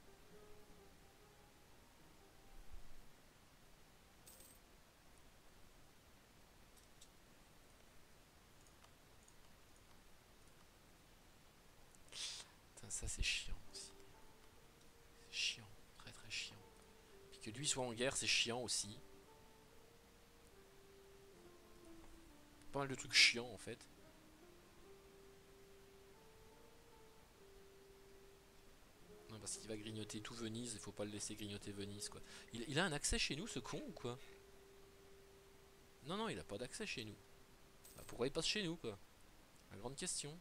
Putain, ça, c'est chiant aussi. C'est chiant. Très, très chiant. Puis que lui soit en guerre, c'est chiant aussi. Pas mal de trucs chiants, en fait. Non, parce qu'il va grignoter tout Venise, il faut pas le laisser grignoter Venise, quoi. Il, il a un accès chez nous, ce con, ou quoi? Non, non, il a pas d'accès chez nous. Bah, pourquoi il passe chez nous, quoi? La grande question.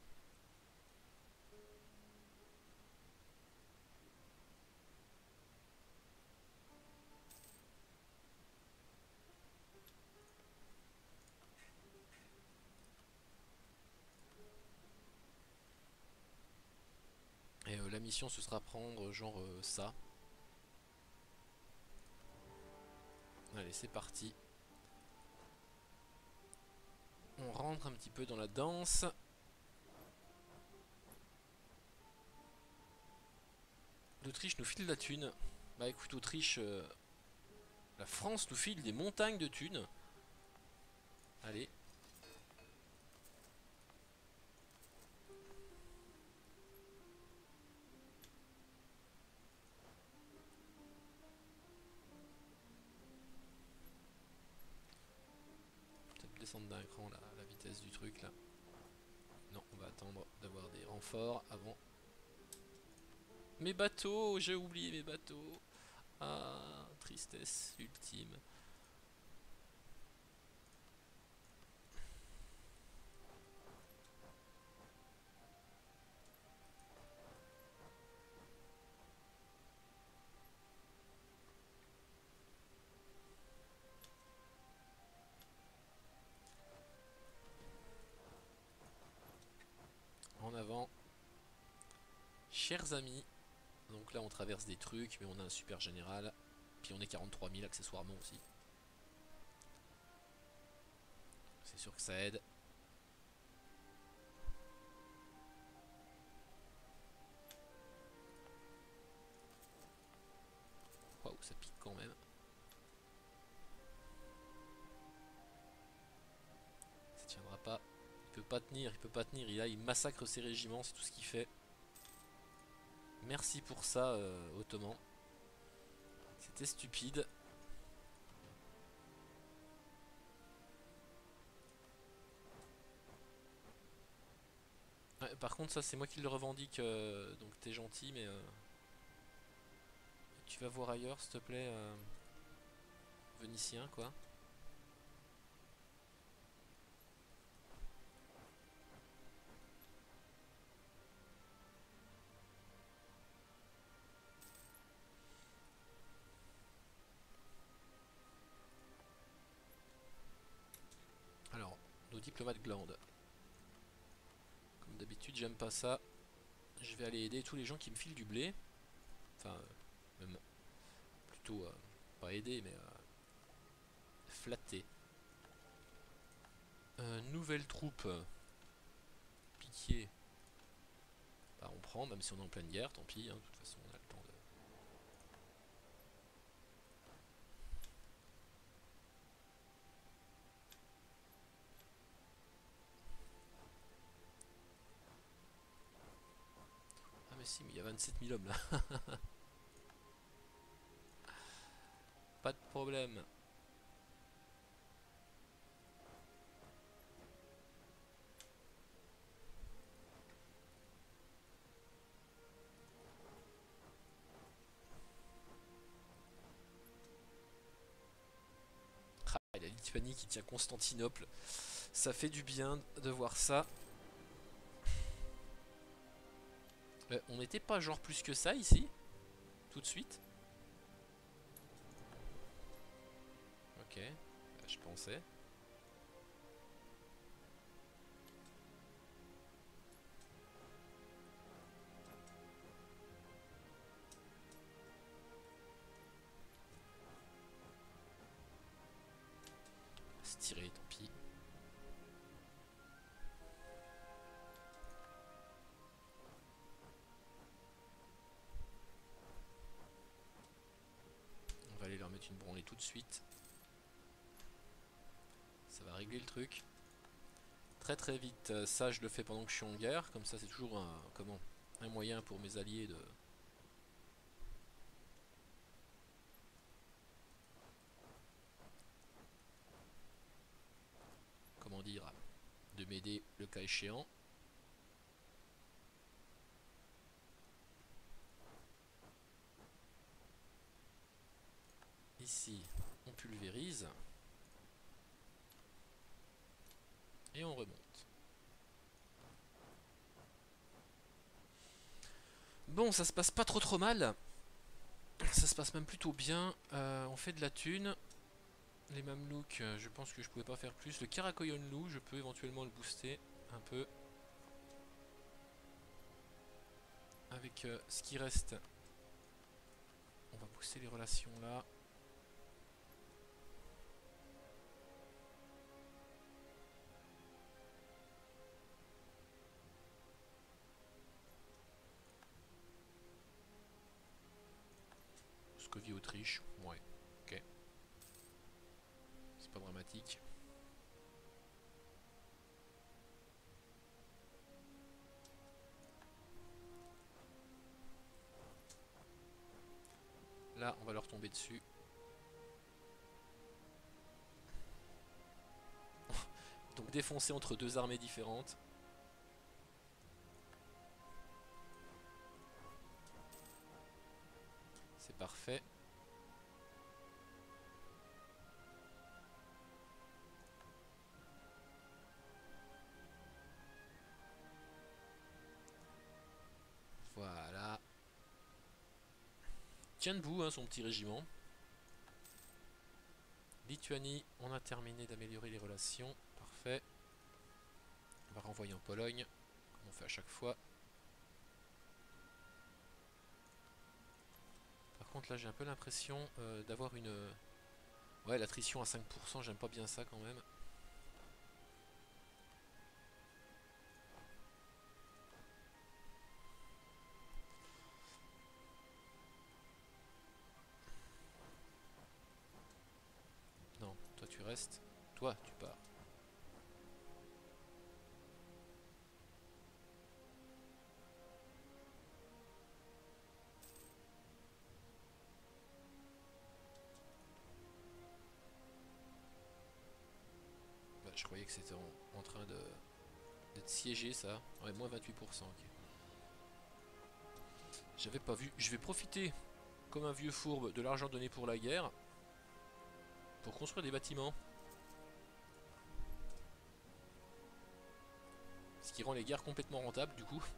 Et euh, la mission, ce sera prendre, genre, euh, ça. Allez, c'est parti. On rentre un petit peu dans la danse. L'Autriche nous file de la thune. Bah écoute, Autriche, euh, la France nous file des montagnes de thunes. Allez. Peut-être descendre d'un cran la, la vitesse du truc là. Non, on va attendre d'avoir des renforts avant. Mes bateaux, j'ai oublié mes bateaux. Ah, tristesse ultime. En avant. Chers amis. Donc là on traverse des trucs, mais on a un super général. Puis on est quarante-trois mille accessoirement aussi. C'est sûr que ça aide. Waouh, ça pique quand même. Ça tiendra pas. Il peut pas tenir, il peut pas tenir. Il, a, il massacre ses régiments, c'est tout ce qu'il fait. Merci pour ça, euh, Ottoman. C'était stupide. Ouais, par contre, ça, c'est moi qui le revendique. Euh, donc, t'es gentil, mais euh, tu vas voir ailleurs, s'il te plaît. Euh, Vénitien, quoi. Alors, nos diplomates glandent. Comme d'habitude, j'aime pas ça. Je vais aller aider tous les gens qui me filent du blé. Enfin, euh, même plutôt, euh, pas aider, mais euh, flatter. Euh, Euh, nouvelle troupe. Piqué. Bah, on prend, même si on est en pleine guerre, tant pis, hein, de toute façon on a le temps de... Ah mais si, mais il y a vingt-sept mille hommes là. Pas de problème. Ah, la Lituanie qui tient Constantinople. Ça fait du bien de voir ça. Euh, on n'était pas genre plus que ça ici, tout de suite. Ok, je pensais. Se tirer, tant pis. On va aller leur mettre une branlée tout de suite. Ça va régler le truc. Très très vite. Ça, je le fais pendant que je suis en guerre. Comme ça, c'est toujours un, comment, un moyen pour mes alliés de... Comment dire, de m'aider le cas échéant. Ici, on pulvérise. Et on remonte. Bon, ça se passe pas trop trop mal. Ça se passe même plutôt bien. Euh, on fait de la thune. Les Mamelouks, euh, je pense que je pouvais pas faire plus. Le Karakoyunlu, je peux éventuellement le booster un peu. Avec euh, ce qui reste, on va booster les relations là. Moscovie, Autriche, ouais, ok. C'est pas dramatique. Là, on va leur tomber dessus. Donc défoncer entre deux armées différentes. C'est parfait. Voilà. Tient debout, hein, son petit régiment. Lituanie, on a terminé d'améliorer les relations. Parfait. On va renvoyer en Pologne, comme on fait à chaque fois. Par contre, là, j'ai un peu l'impression euh, d'avoir une... Ouais, l'attrition à cinq pour cent, j'aime pas bien ça quand même. Non, toi tu restes. Toi, tu pars. Bah, je croyais que c'était en, en train de d'être siégé ça. Ouais, moins vingt-huit pour cent, ok. J'avais pas vu. Je vais profiter, comme un vieux fourbe, de l'argent donné pour la guerre pour construire des bâtiments. Ce qui rend les guerres complètement rentables du coup.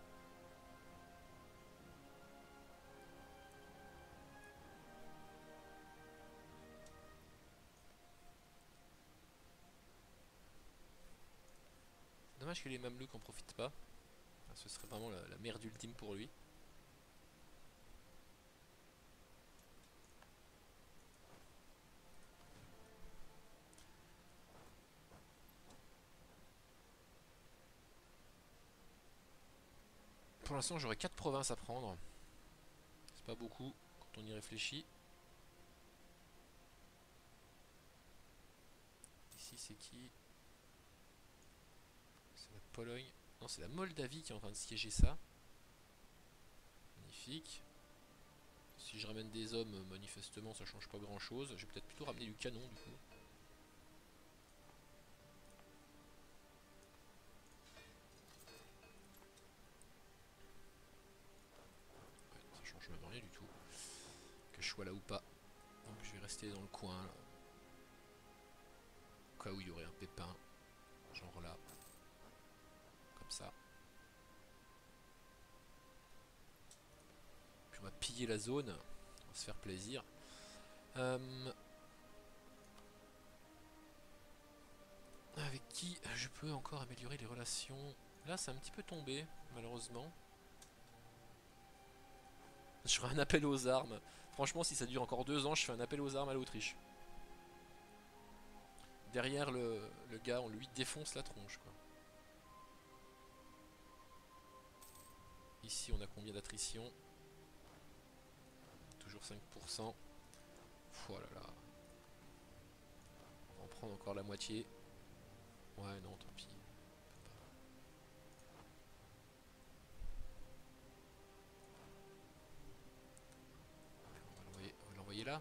Dommage que les Mamelouks en profitent pas. Ce serait vraiment la, la merde ultime pour lui. Pour l'instant j'aurai quatre provinces à prendre. C'est pas beaucoup quand on y réfléchit. Ici c'est qui? C'est la Pologne. Non, c'est la Moldavie qui est en train de siéger ça. Magnifique. Si je ramène des hommes, manifestement ça change pas grand chose. Je vais peut-être plutôt ramener du canon du coup. Ouais, ça change même rien du tout. Que je sois là ou pas. Donc je vais rester dans le coin là. Au cas où il y aurait un pépin. Genre là. Comme ça. Puis on va piller la zone. On va se faire plaisir. Euh... Avec qui je peux encore améliorer les relations? Là c'est un petit peu tombé malheureusement. Je ferai un appel aux armes. Franchement si ça dure encore deux ans je fais un appel aux armes à l'Autriche. Derrière le, le gars on lui défonce la tronche quoi. Ici on a combien d'attrition? Toujours cinq pour cent. Voilà là. On va en prendre encore la moitié. Ouais non tant pis. On va l'envoyer là.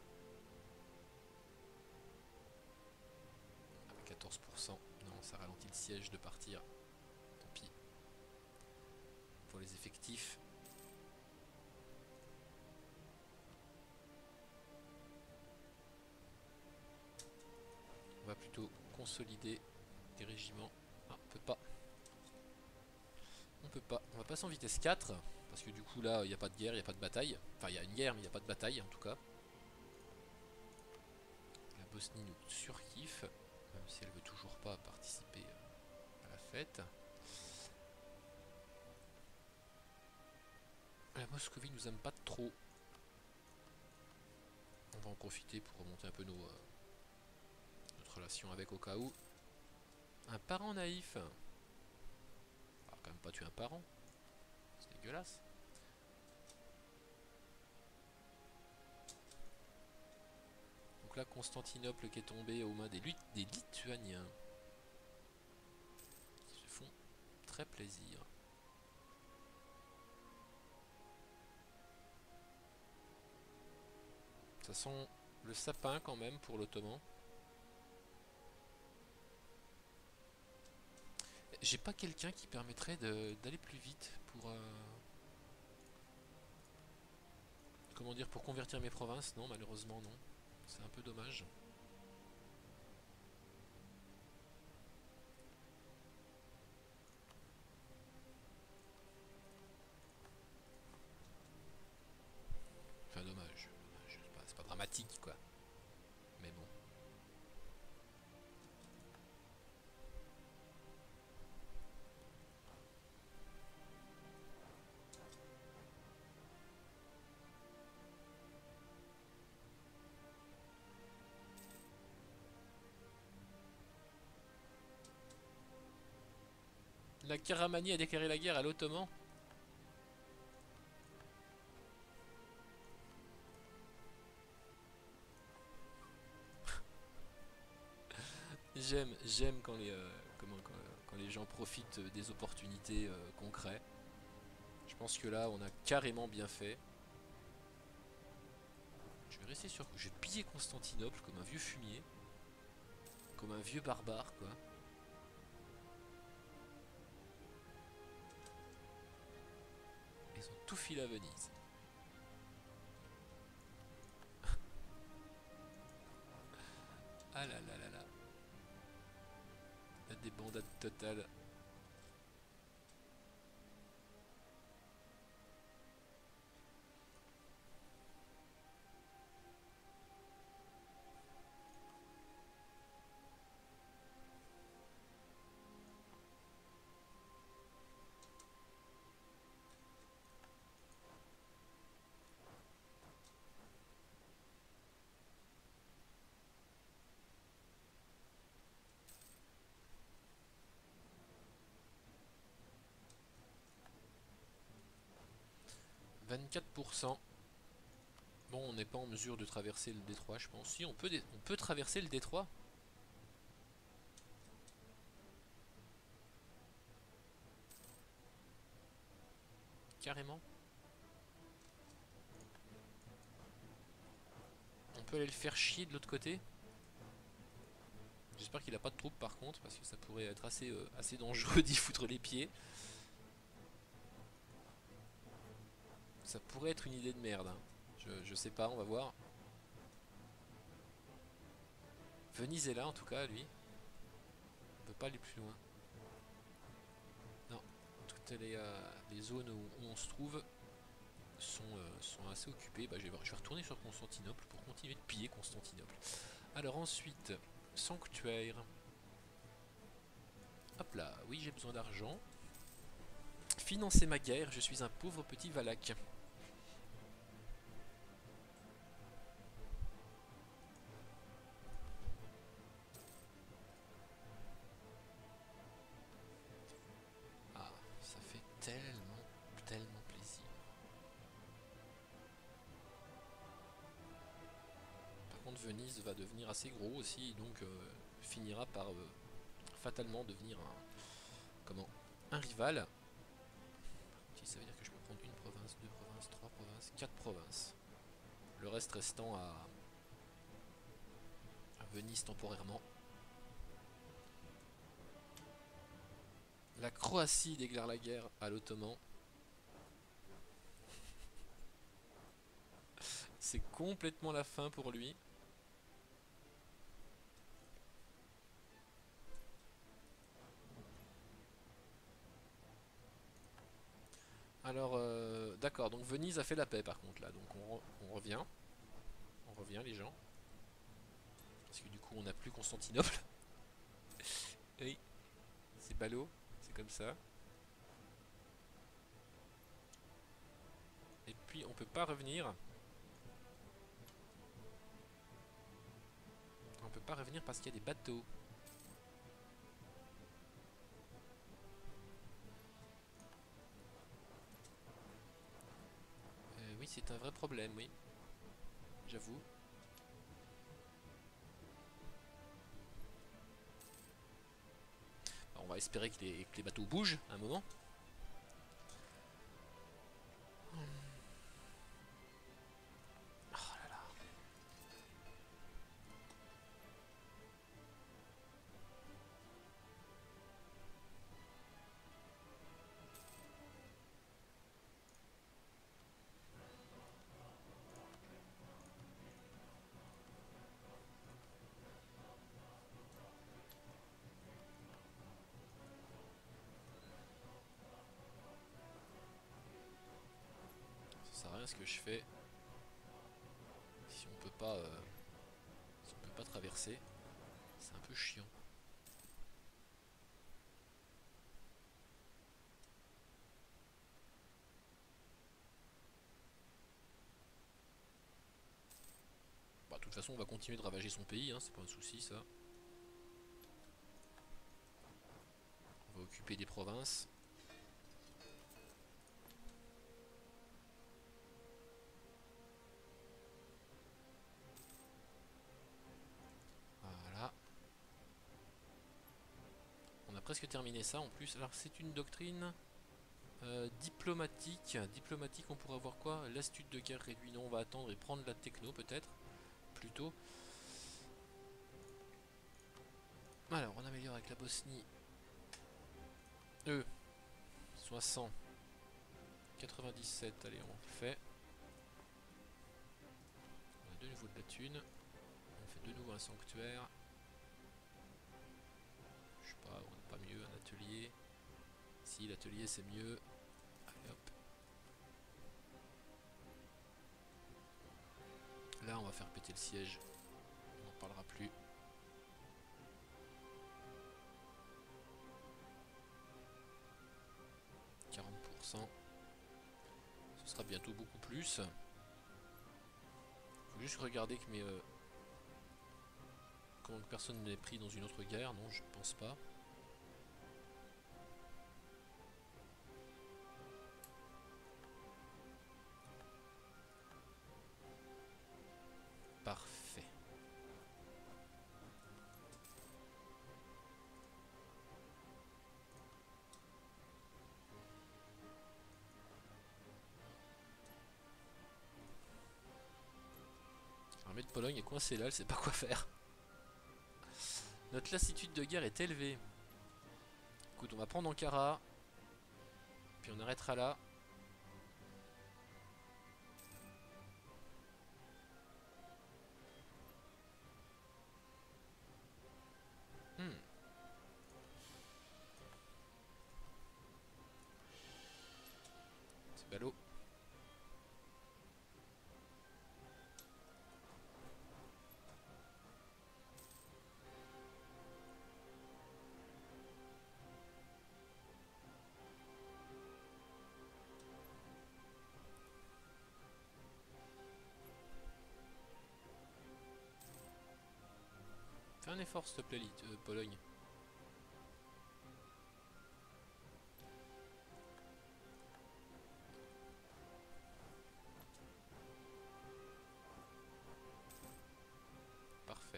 À quatorze pour cent. Non ça ralentit le siège de partir. Tant pis. Pour les effectifs. On va plutôt consolider des régiments. Ah, on peut pas. On peut pas. On va passer en vitesse quatre. Parce que du coup là, il n'y a pas de guerre, il n'y a pas de bataille. Enfin, il y a une guerre, mais il n'y a pas de bataille en tout cas. La Bosnie nous surkiffe. Même si elle veut toujours pas participer à la fête. La Moscovie nous aime pas trop. On va en profiter pour remonter un peu nos, euh, notre relation avec au cas où. Un parent naïf. On va quand même pas tuer un parent. C'est dégueulasse. Donc là, Constantinople qui est tombé aux mains des, des Lituaniens. Qui se font très plaisir. Ça sent le sapin quand même pour l'Ottoman. J'ai pas quelqu'un qui permettrait d'aller plus vite pour... Euh, comment dire, pour convertir mes provinces? Non, malheureusement non. C'est un peu dommage. Enfin dommage. C'est pas, c'est pas dramatique quoi. Mais bon. La Karamanie a déclaré la guerre à l'Ottoman. J'aime, j'aime quand les, euh, comment, quand, quand les gens profitent des opportunités euh, qu'on crée. Je pense que là, on a carrément bien fait. Je vais rester sur... Je vais piller Constantinople comme un vieux fumier. Comme un vieux barbare, quoi. Ils ont tout filé à Venise. Ah là là là là. La débandade totale. vingt-quatre pour cent. Bon, on n'est pas en mesure de traverser le détroit, je pense. Si, on peut, on peut traverser le détroit. Carrément. On peut aller le faire chier de l'autre côté. J'espère qu'il a pas de troupes par contre, parce que ça pourrait être assez, euh, assez dangereux d'y foutre les pieds. Ça pourrait être une idée de merde. Hein. Je, je sais pas, on va voir. Venise est là en tout cas, lui. On peut pas aller plus loin. Non, toutes les, euh, les zones où on se trouve sont, euh, sont assez occupées. Bah, je, vais, je vais retourner sur Constantinople pour continuer de piller Constantinople. Alors ensuite, sanctuaire. Hop là, oui j'ai besoin d'argent. Financer ma guerre, je suis un pauvre petit Valak. Ah, ça fait tellement, tellement plaisir. Par contre Venise va devenir assez gros aussi, donc euh, finira par euh, fatalement devenir un, comment, un rival. Si ça veut dire que je peux prendre une province, deux provinces, trois provinces, quatre provinces. Le reste restant à, à Venise temporairement. La Croatie déclare la guerre à l'Ottoman. C'est complètement la fin pour lui. Alors, euh, d'accord, donc Venise a fait la paix par contre là, donc on, re on revient. On revient les gens. Parce que du coup on n'a plus Constantinople. Oui, c'est ballot, c'est comme ça. Et puis on peut pas revenir. On peut pas revenir parce qu'il y a des bateaux. Euh, oui, c'est un vrai problème, oui. J'avoue. On va espérer que les, que les bateaux bougent un moment. Oh là là. Ça sert à rien ce que je fais. Si on peut pas, euh, si on peut pas traverser, c'est un peu chiant. Bah, de toute façon, on va continuer de ravager son pays, hein, c'est pas un souci ça. On va occuper des provinces. Voilà. On a presque terminé ça en plus. Alors c'est une doctrine euh, diplomatique. Diplomatique, on pourrait avoir quoi? L'astuce de guerre réduit. Non, on va attendre et prendre la techno peut-être. Plutôt. Alors on améliore avec la Bosnie. Eux. soixante. quatre-vingt-dix-sept. Allez, on le fait. On a de nouveau de la thune. On fait de nouveau un sanctuaire. Je sais pas, on n'a pas mieux un atelier. Si l'atelier c'est mieux. Allez hop. Là on va faire péter le siège. On n'en parlera plus. quarante pour cent. Ce sera bientôt beaucoup plus. Faut juste regarder que mes... Euh, comment que personne n'est pris dans une autre guerre. Non, je ne pense pas. de Pologne est coincée là, elle sait pas quoi faire. Notre lassitude de guerre est élevée. Écoute, on va prendre Ankara. Puis on arrêtera là. Hmm. C'est ballot. Fais un effort s'il te plaît, euh, Pologne. Parfait.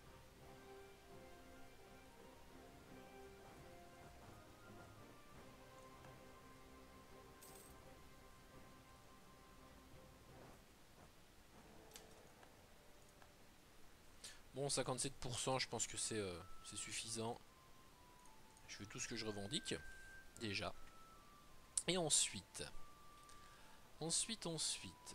Bon, cinquante-sept pour cent, je pense que c'est euh, c'est suffisant. Je veux tout ce que je revendique, déjà. Et ensuite, ensuite, ensuite.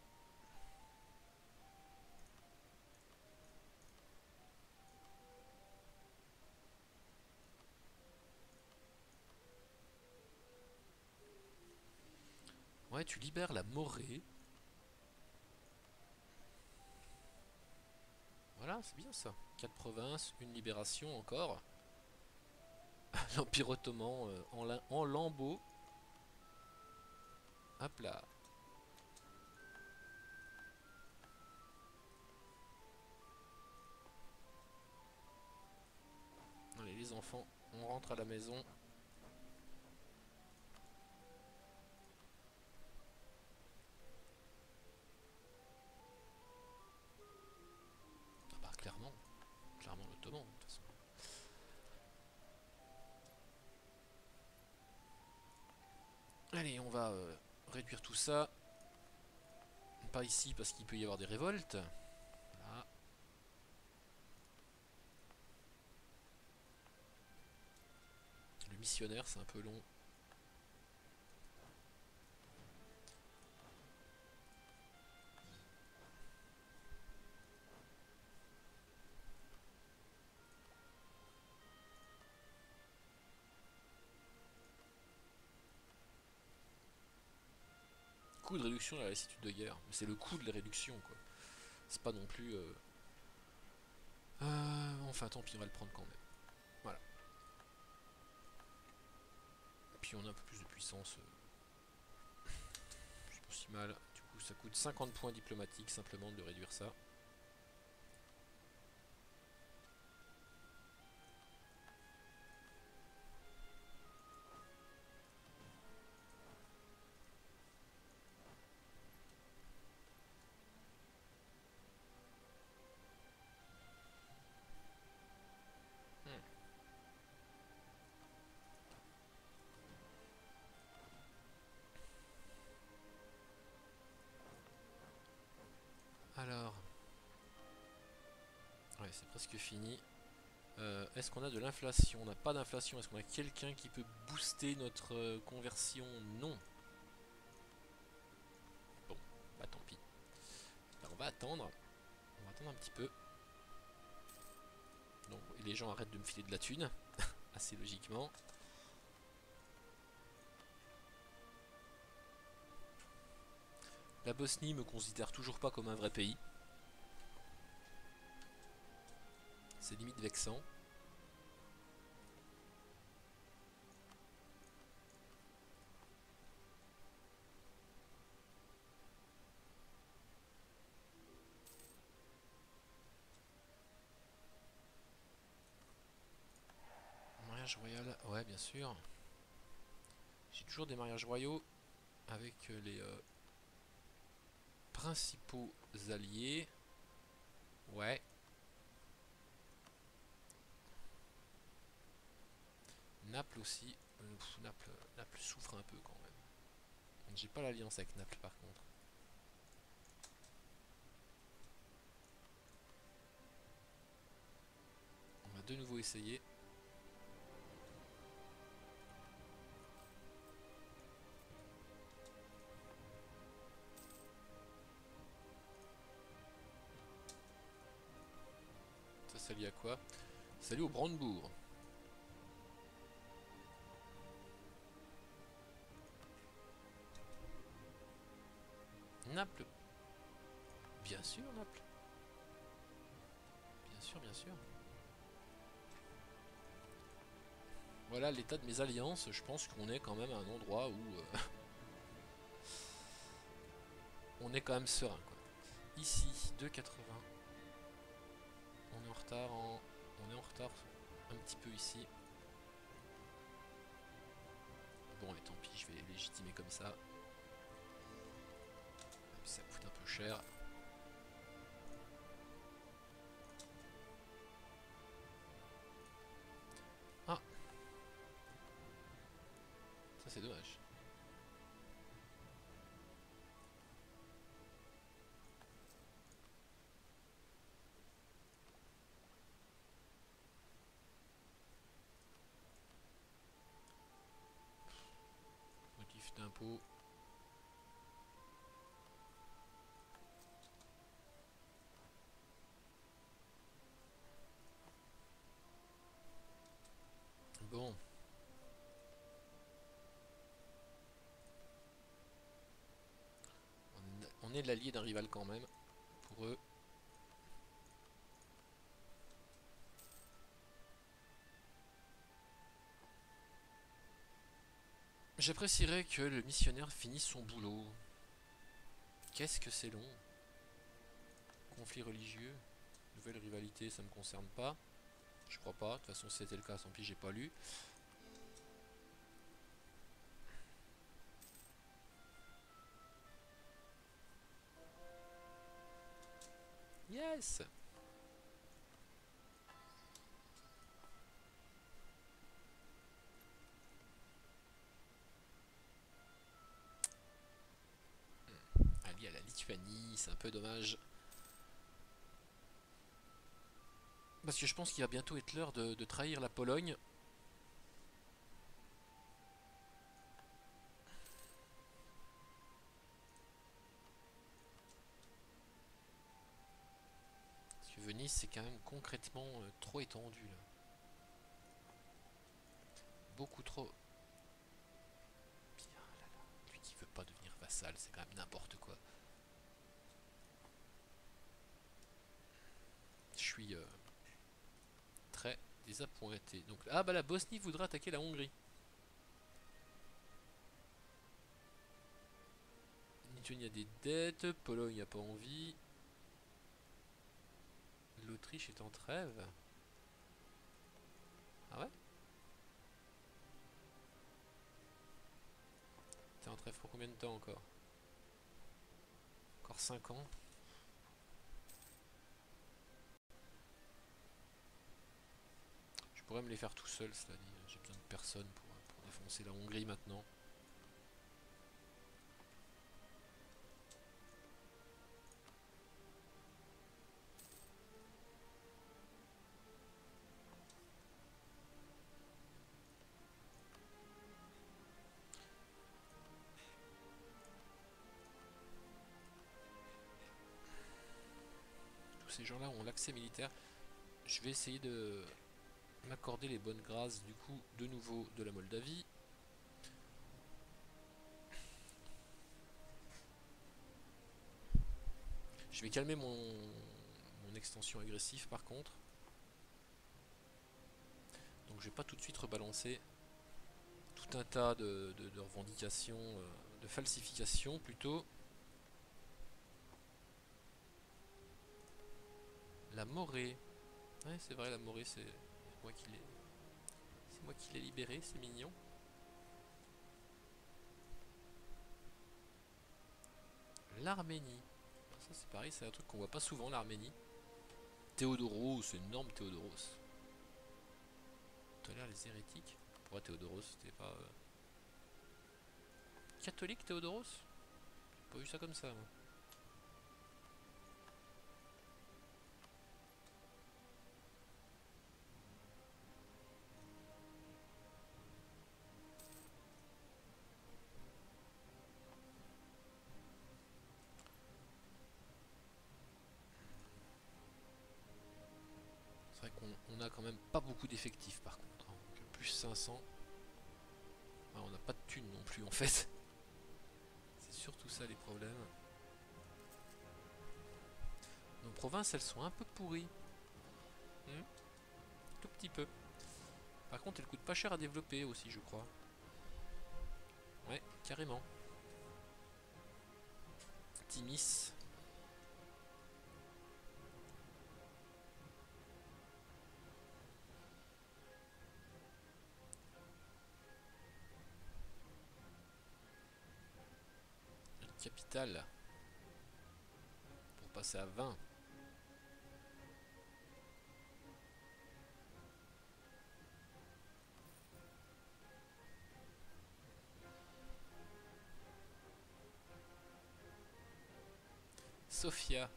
Ouais, tu libères la Morée. Voilà, c'est bien ça. Quatre provinces, une libération encore. L'Empire ottoman euh, en, en lambeaux. Hop là. Allez les enfants, on rentre à la maison. Ah bah clairement. Clairement l'ottoman de toute façon. Allez, on va euh, réduire tout ça. Pas ici parce qu'il peut y avoir des révoltes. Voilà. Le missionnaire, c'est un peu long. Coût de réduction de la lassitude de guerre. C'est le coût de la réduction, quoi. C'est pas non plus... Euh... Euh, enfin, tant pis, on va le prendre quand même. Voilà. Et puis on a un peu plus de puissance. Euh... C'est pas si mal. Du coup, ça coûte cinquante points diplomatiques, simplement, de réduire ça. Alors... Ouais, c'est presque fini. Euh, Est-ce qu'on a de l'inflation? On n'a pas d'inflation. Est-ce qu'on a quelqu'un qui peut booster notre euh, conversion? Non. Bon, bah tant pis. Alors, on va attendre. On va attendre un petit peu. Donc, et les gens arrêtent de me filer de la thune. Assez logiquement. La Bosnie me considère toujours pas comme un vrai pays. C'est limite vexant. Mariage royal, ouais bien sûr. J'ai toujours des mariages royaux avec les euh, principaux alliés. Ouais. Naples aussi. Euh, pff, Naples, Naples souffre un peu quand même. J'ai pas l'alliance avec Naples par contre. de nouveau essayer. Ça, ça lie à quoi? Ça lie au Brandebourg. Naples. Bien sûr, Naples. Bien sûr, bien sûr. Voilà l'état de mes alliances. Je pense qu'on est quand même à un endroit où euh, on est quand même serein, quoi. Ici, deux quatre-vingts. On est en retard en... On est en retard un petit peu ici. Bon, et tant pis, je vais légitimer comme ça. Même si ça coûte un peu cher. Ah, ça c'est dommage. Motif d'impôt. Bon. On est l'allié d'un rival quand même. Pour eux. J'apprécierais que le missionnaire finisse son boulot. Qu'est-ce que c'est long. Conflit religieux. Nouvelle rivalité, ça me concerne pas. Je crois pas. De toute façon, si c'était le cas, tant pis, j'ai pas lu. Yes! Allié à la Lituanie, c'est un peu dommage. Parce que je pense qu'il va bientôt être l'heure de, de trahir la Pologne. Parce que Venise, c'est quand même concrètement euh, trop étendu là. Beaucoup trop. Bien là là. Lui qui veut pas devenir vassal, c'est quand même n'importe quoi. Je suis euh, très désappointé. Donc, ah bah la Bosnie voudra attaquer la Hongrie. Lituanie a des dettes, Pologne n'a pas envie. L'Autriche est en trêve. Ah ouais? T'es en trêve pour combien de temps encore? Encore cinq ans? Je pourrais me les faire tout seul, cela dit. J'ai besoin de personne pour, pour défoncer la Hongrie maintenant. Tous ces gens-là ont l'accès militaire. Je vais essayer de m'accorder les bonnes grâces du coup de nouveau de la Moldavie. Je vais calmer mon, mon extension agressive par contre. Donc je vais pas tout de suite rebalancer tout un tas de, de, de revendications, euh, de falsifications plutôt. La Morée. Ouais, c'est vrai, la Morée, c'est moi qui l'ai. C'est moi qui l'ai libéré, c'est mignon. L'Arménie. Ça c'est pareil, c'est un truc qu'on voit pas souvent, l'Arménie. Théodoros, énorme Théodoros. Tolère les hérétiques. Pourquoi Théodoros, c'était pas... Euh... catholique Théodoros? J'ai pas vu ça comme ça, moi. quand même pas beaucoup d'effectifs par contre. Hein. Donc, plus cinq cents. Ah, on n'a pas de thunes non plus en fait. C'est surtout ça les problèmes. Nos provinces elles sont un peu pourries. Hmm, tout petit peu. Par contre elles coûtent pas cher à développer aussi je crois. Ouais, carrément. Timis. Capitale. Pour passer à vingt. Sofia.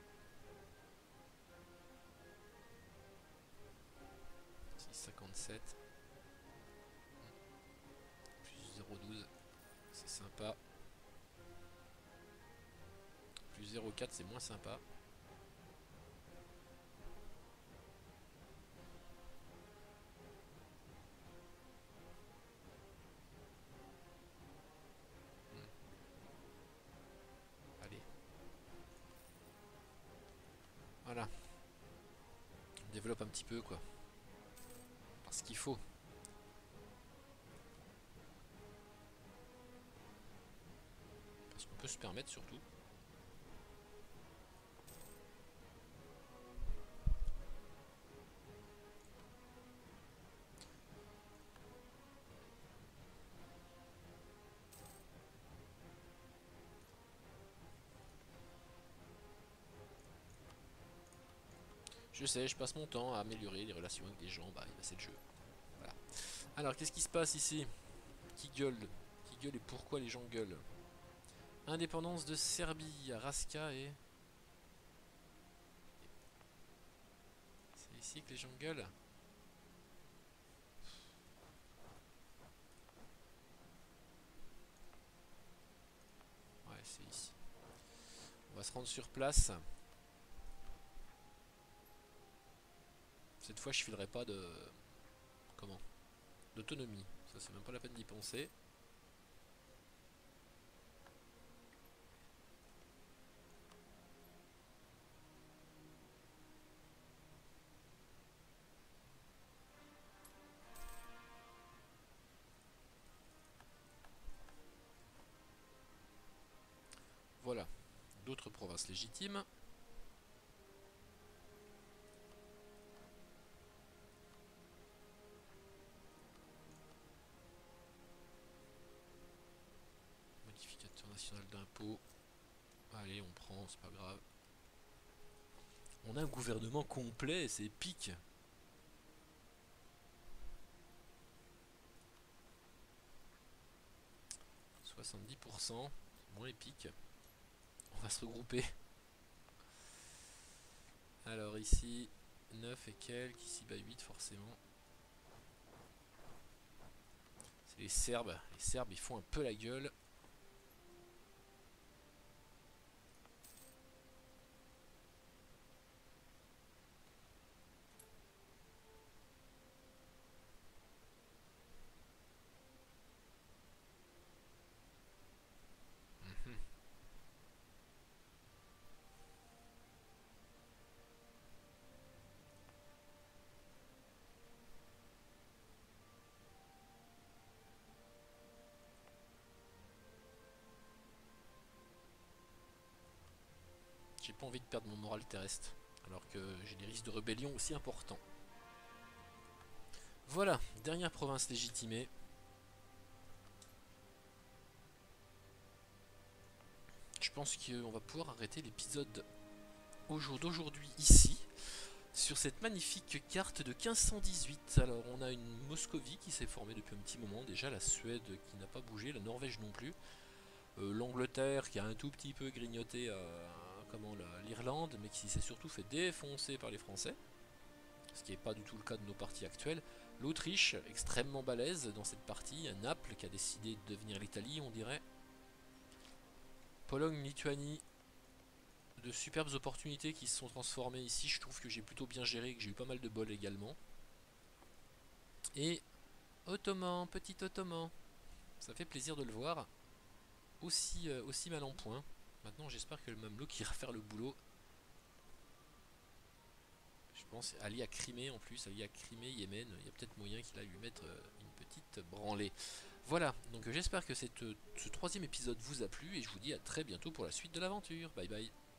six cinquante-sept. Plus zéro virgule douze. C'est sympa. Plus zéro virgule quatre c'est moins sympa. Hmm. Allez. Voilà. On développe un petit peu quoi. Parce qu'il faut. Parce qu'on peut se permettre surtout. Je sais, je passe mon temps à améliorer les relations avec des gens, bah, bah c'est le jeu. Voilà. Alors, qu'est-ce qui se passe ici? Qui gueule? Qui gueule et pourquoi les gens gueulent? Indépendance de Serbie, Raska et... C'est ici que les gens gueulent? Ouais, c'est ici. On va se rendre sur place. Cette fois, je filerai pas de... Comment? D'autonomie. Ça, c'est même pas la peine d'y penser. Voilà. D'autres provinces légitimes. Modificateur national d'impôt. Allez, on prend, c'est pas grave. On a un gouvernement complet, c'est épique. soixante-dix pour cent, c'est moins épique. On va se regrouper. Alors ici, neuf et quelques, ici bah huit forcément. C'est les Serbes. Les Serbes, ils font un peu la gueule. Mhm. J'ai pas envie de perdre mon moral terrestre, alors que j'ai des risques de rébellion aussi importants. Voilà, dernière province légitimée. Je pense qu'on va pouvoir arrêter l'épisode au jour d'aujourd'hui ici, sur cette magnifique carte de quinze cent dix-huit. Alors on a une Moscovie qui s'est formée depuis un petit moment, déjà la Suède qui n'a pas bougé, la Norvège non plus, euh, l'Angleterre qui a un tout petit peu grignoté euh, comment l'Irlande, mais qui s'est surtout fait défoncer par les Français, ce qui n'est pas du tout le cas de nos parties actuelles. L'Autriche, extrêmement balèze dans cette partie, Naples qui a décidé de devenir l'Italie on dirait. Pologne, Lituanie, de superbes opportunités qui se sont transformées ici. Je trouve que j'ai plutôt bien géré et que j'ai eu pas mal de bol également. Et Ottoman, petit Ottoman. Ça fait plaisir de le voir. Aussi, euh, aussi mal en point. Maintenant j'espère que le Mamelouk ira faire le boulot. Je pense Ali à Crimée en plus, Ali à Crimée, Yémen, il y a peut-être moyen qu'il aille lui mettre euh, une petite branlée. Voilà, donc j'espère que cette, ce troisième épisode vous a plu et je vous dis à très bientôt pour la suite de l'aventure. Bye bye.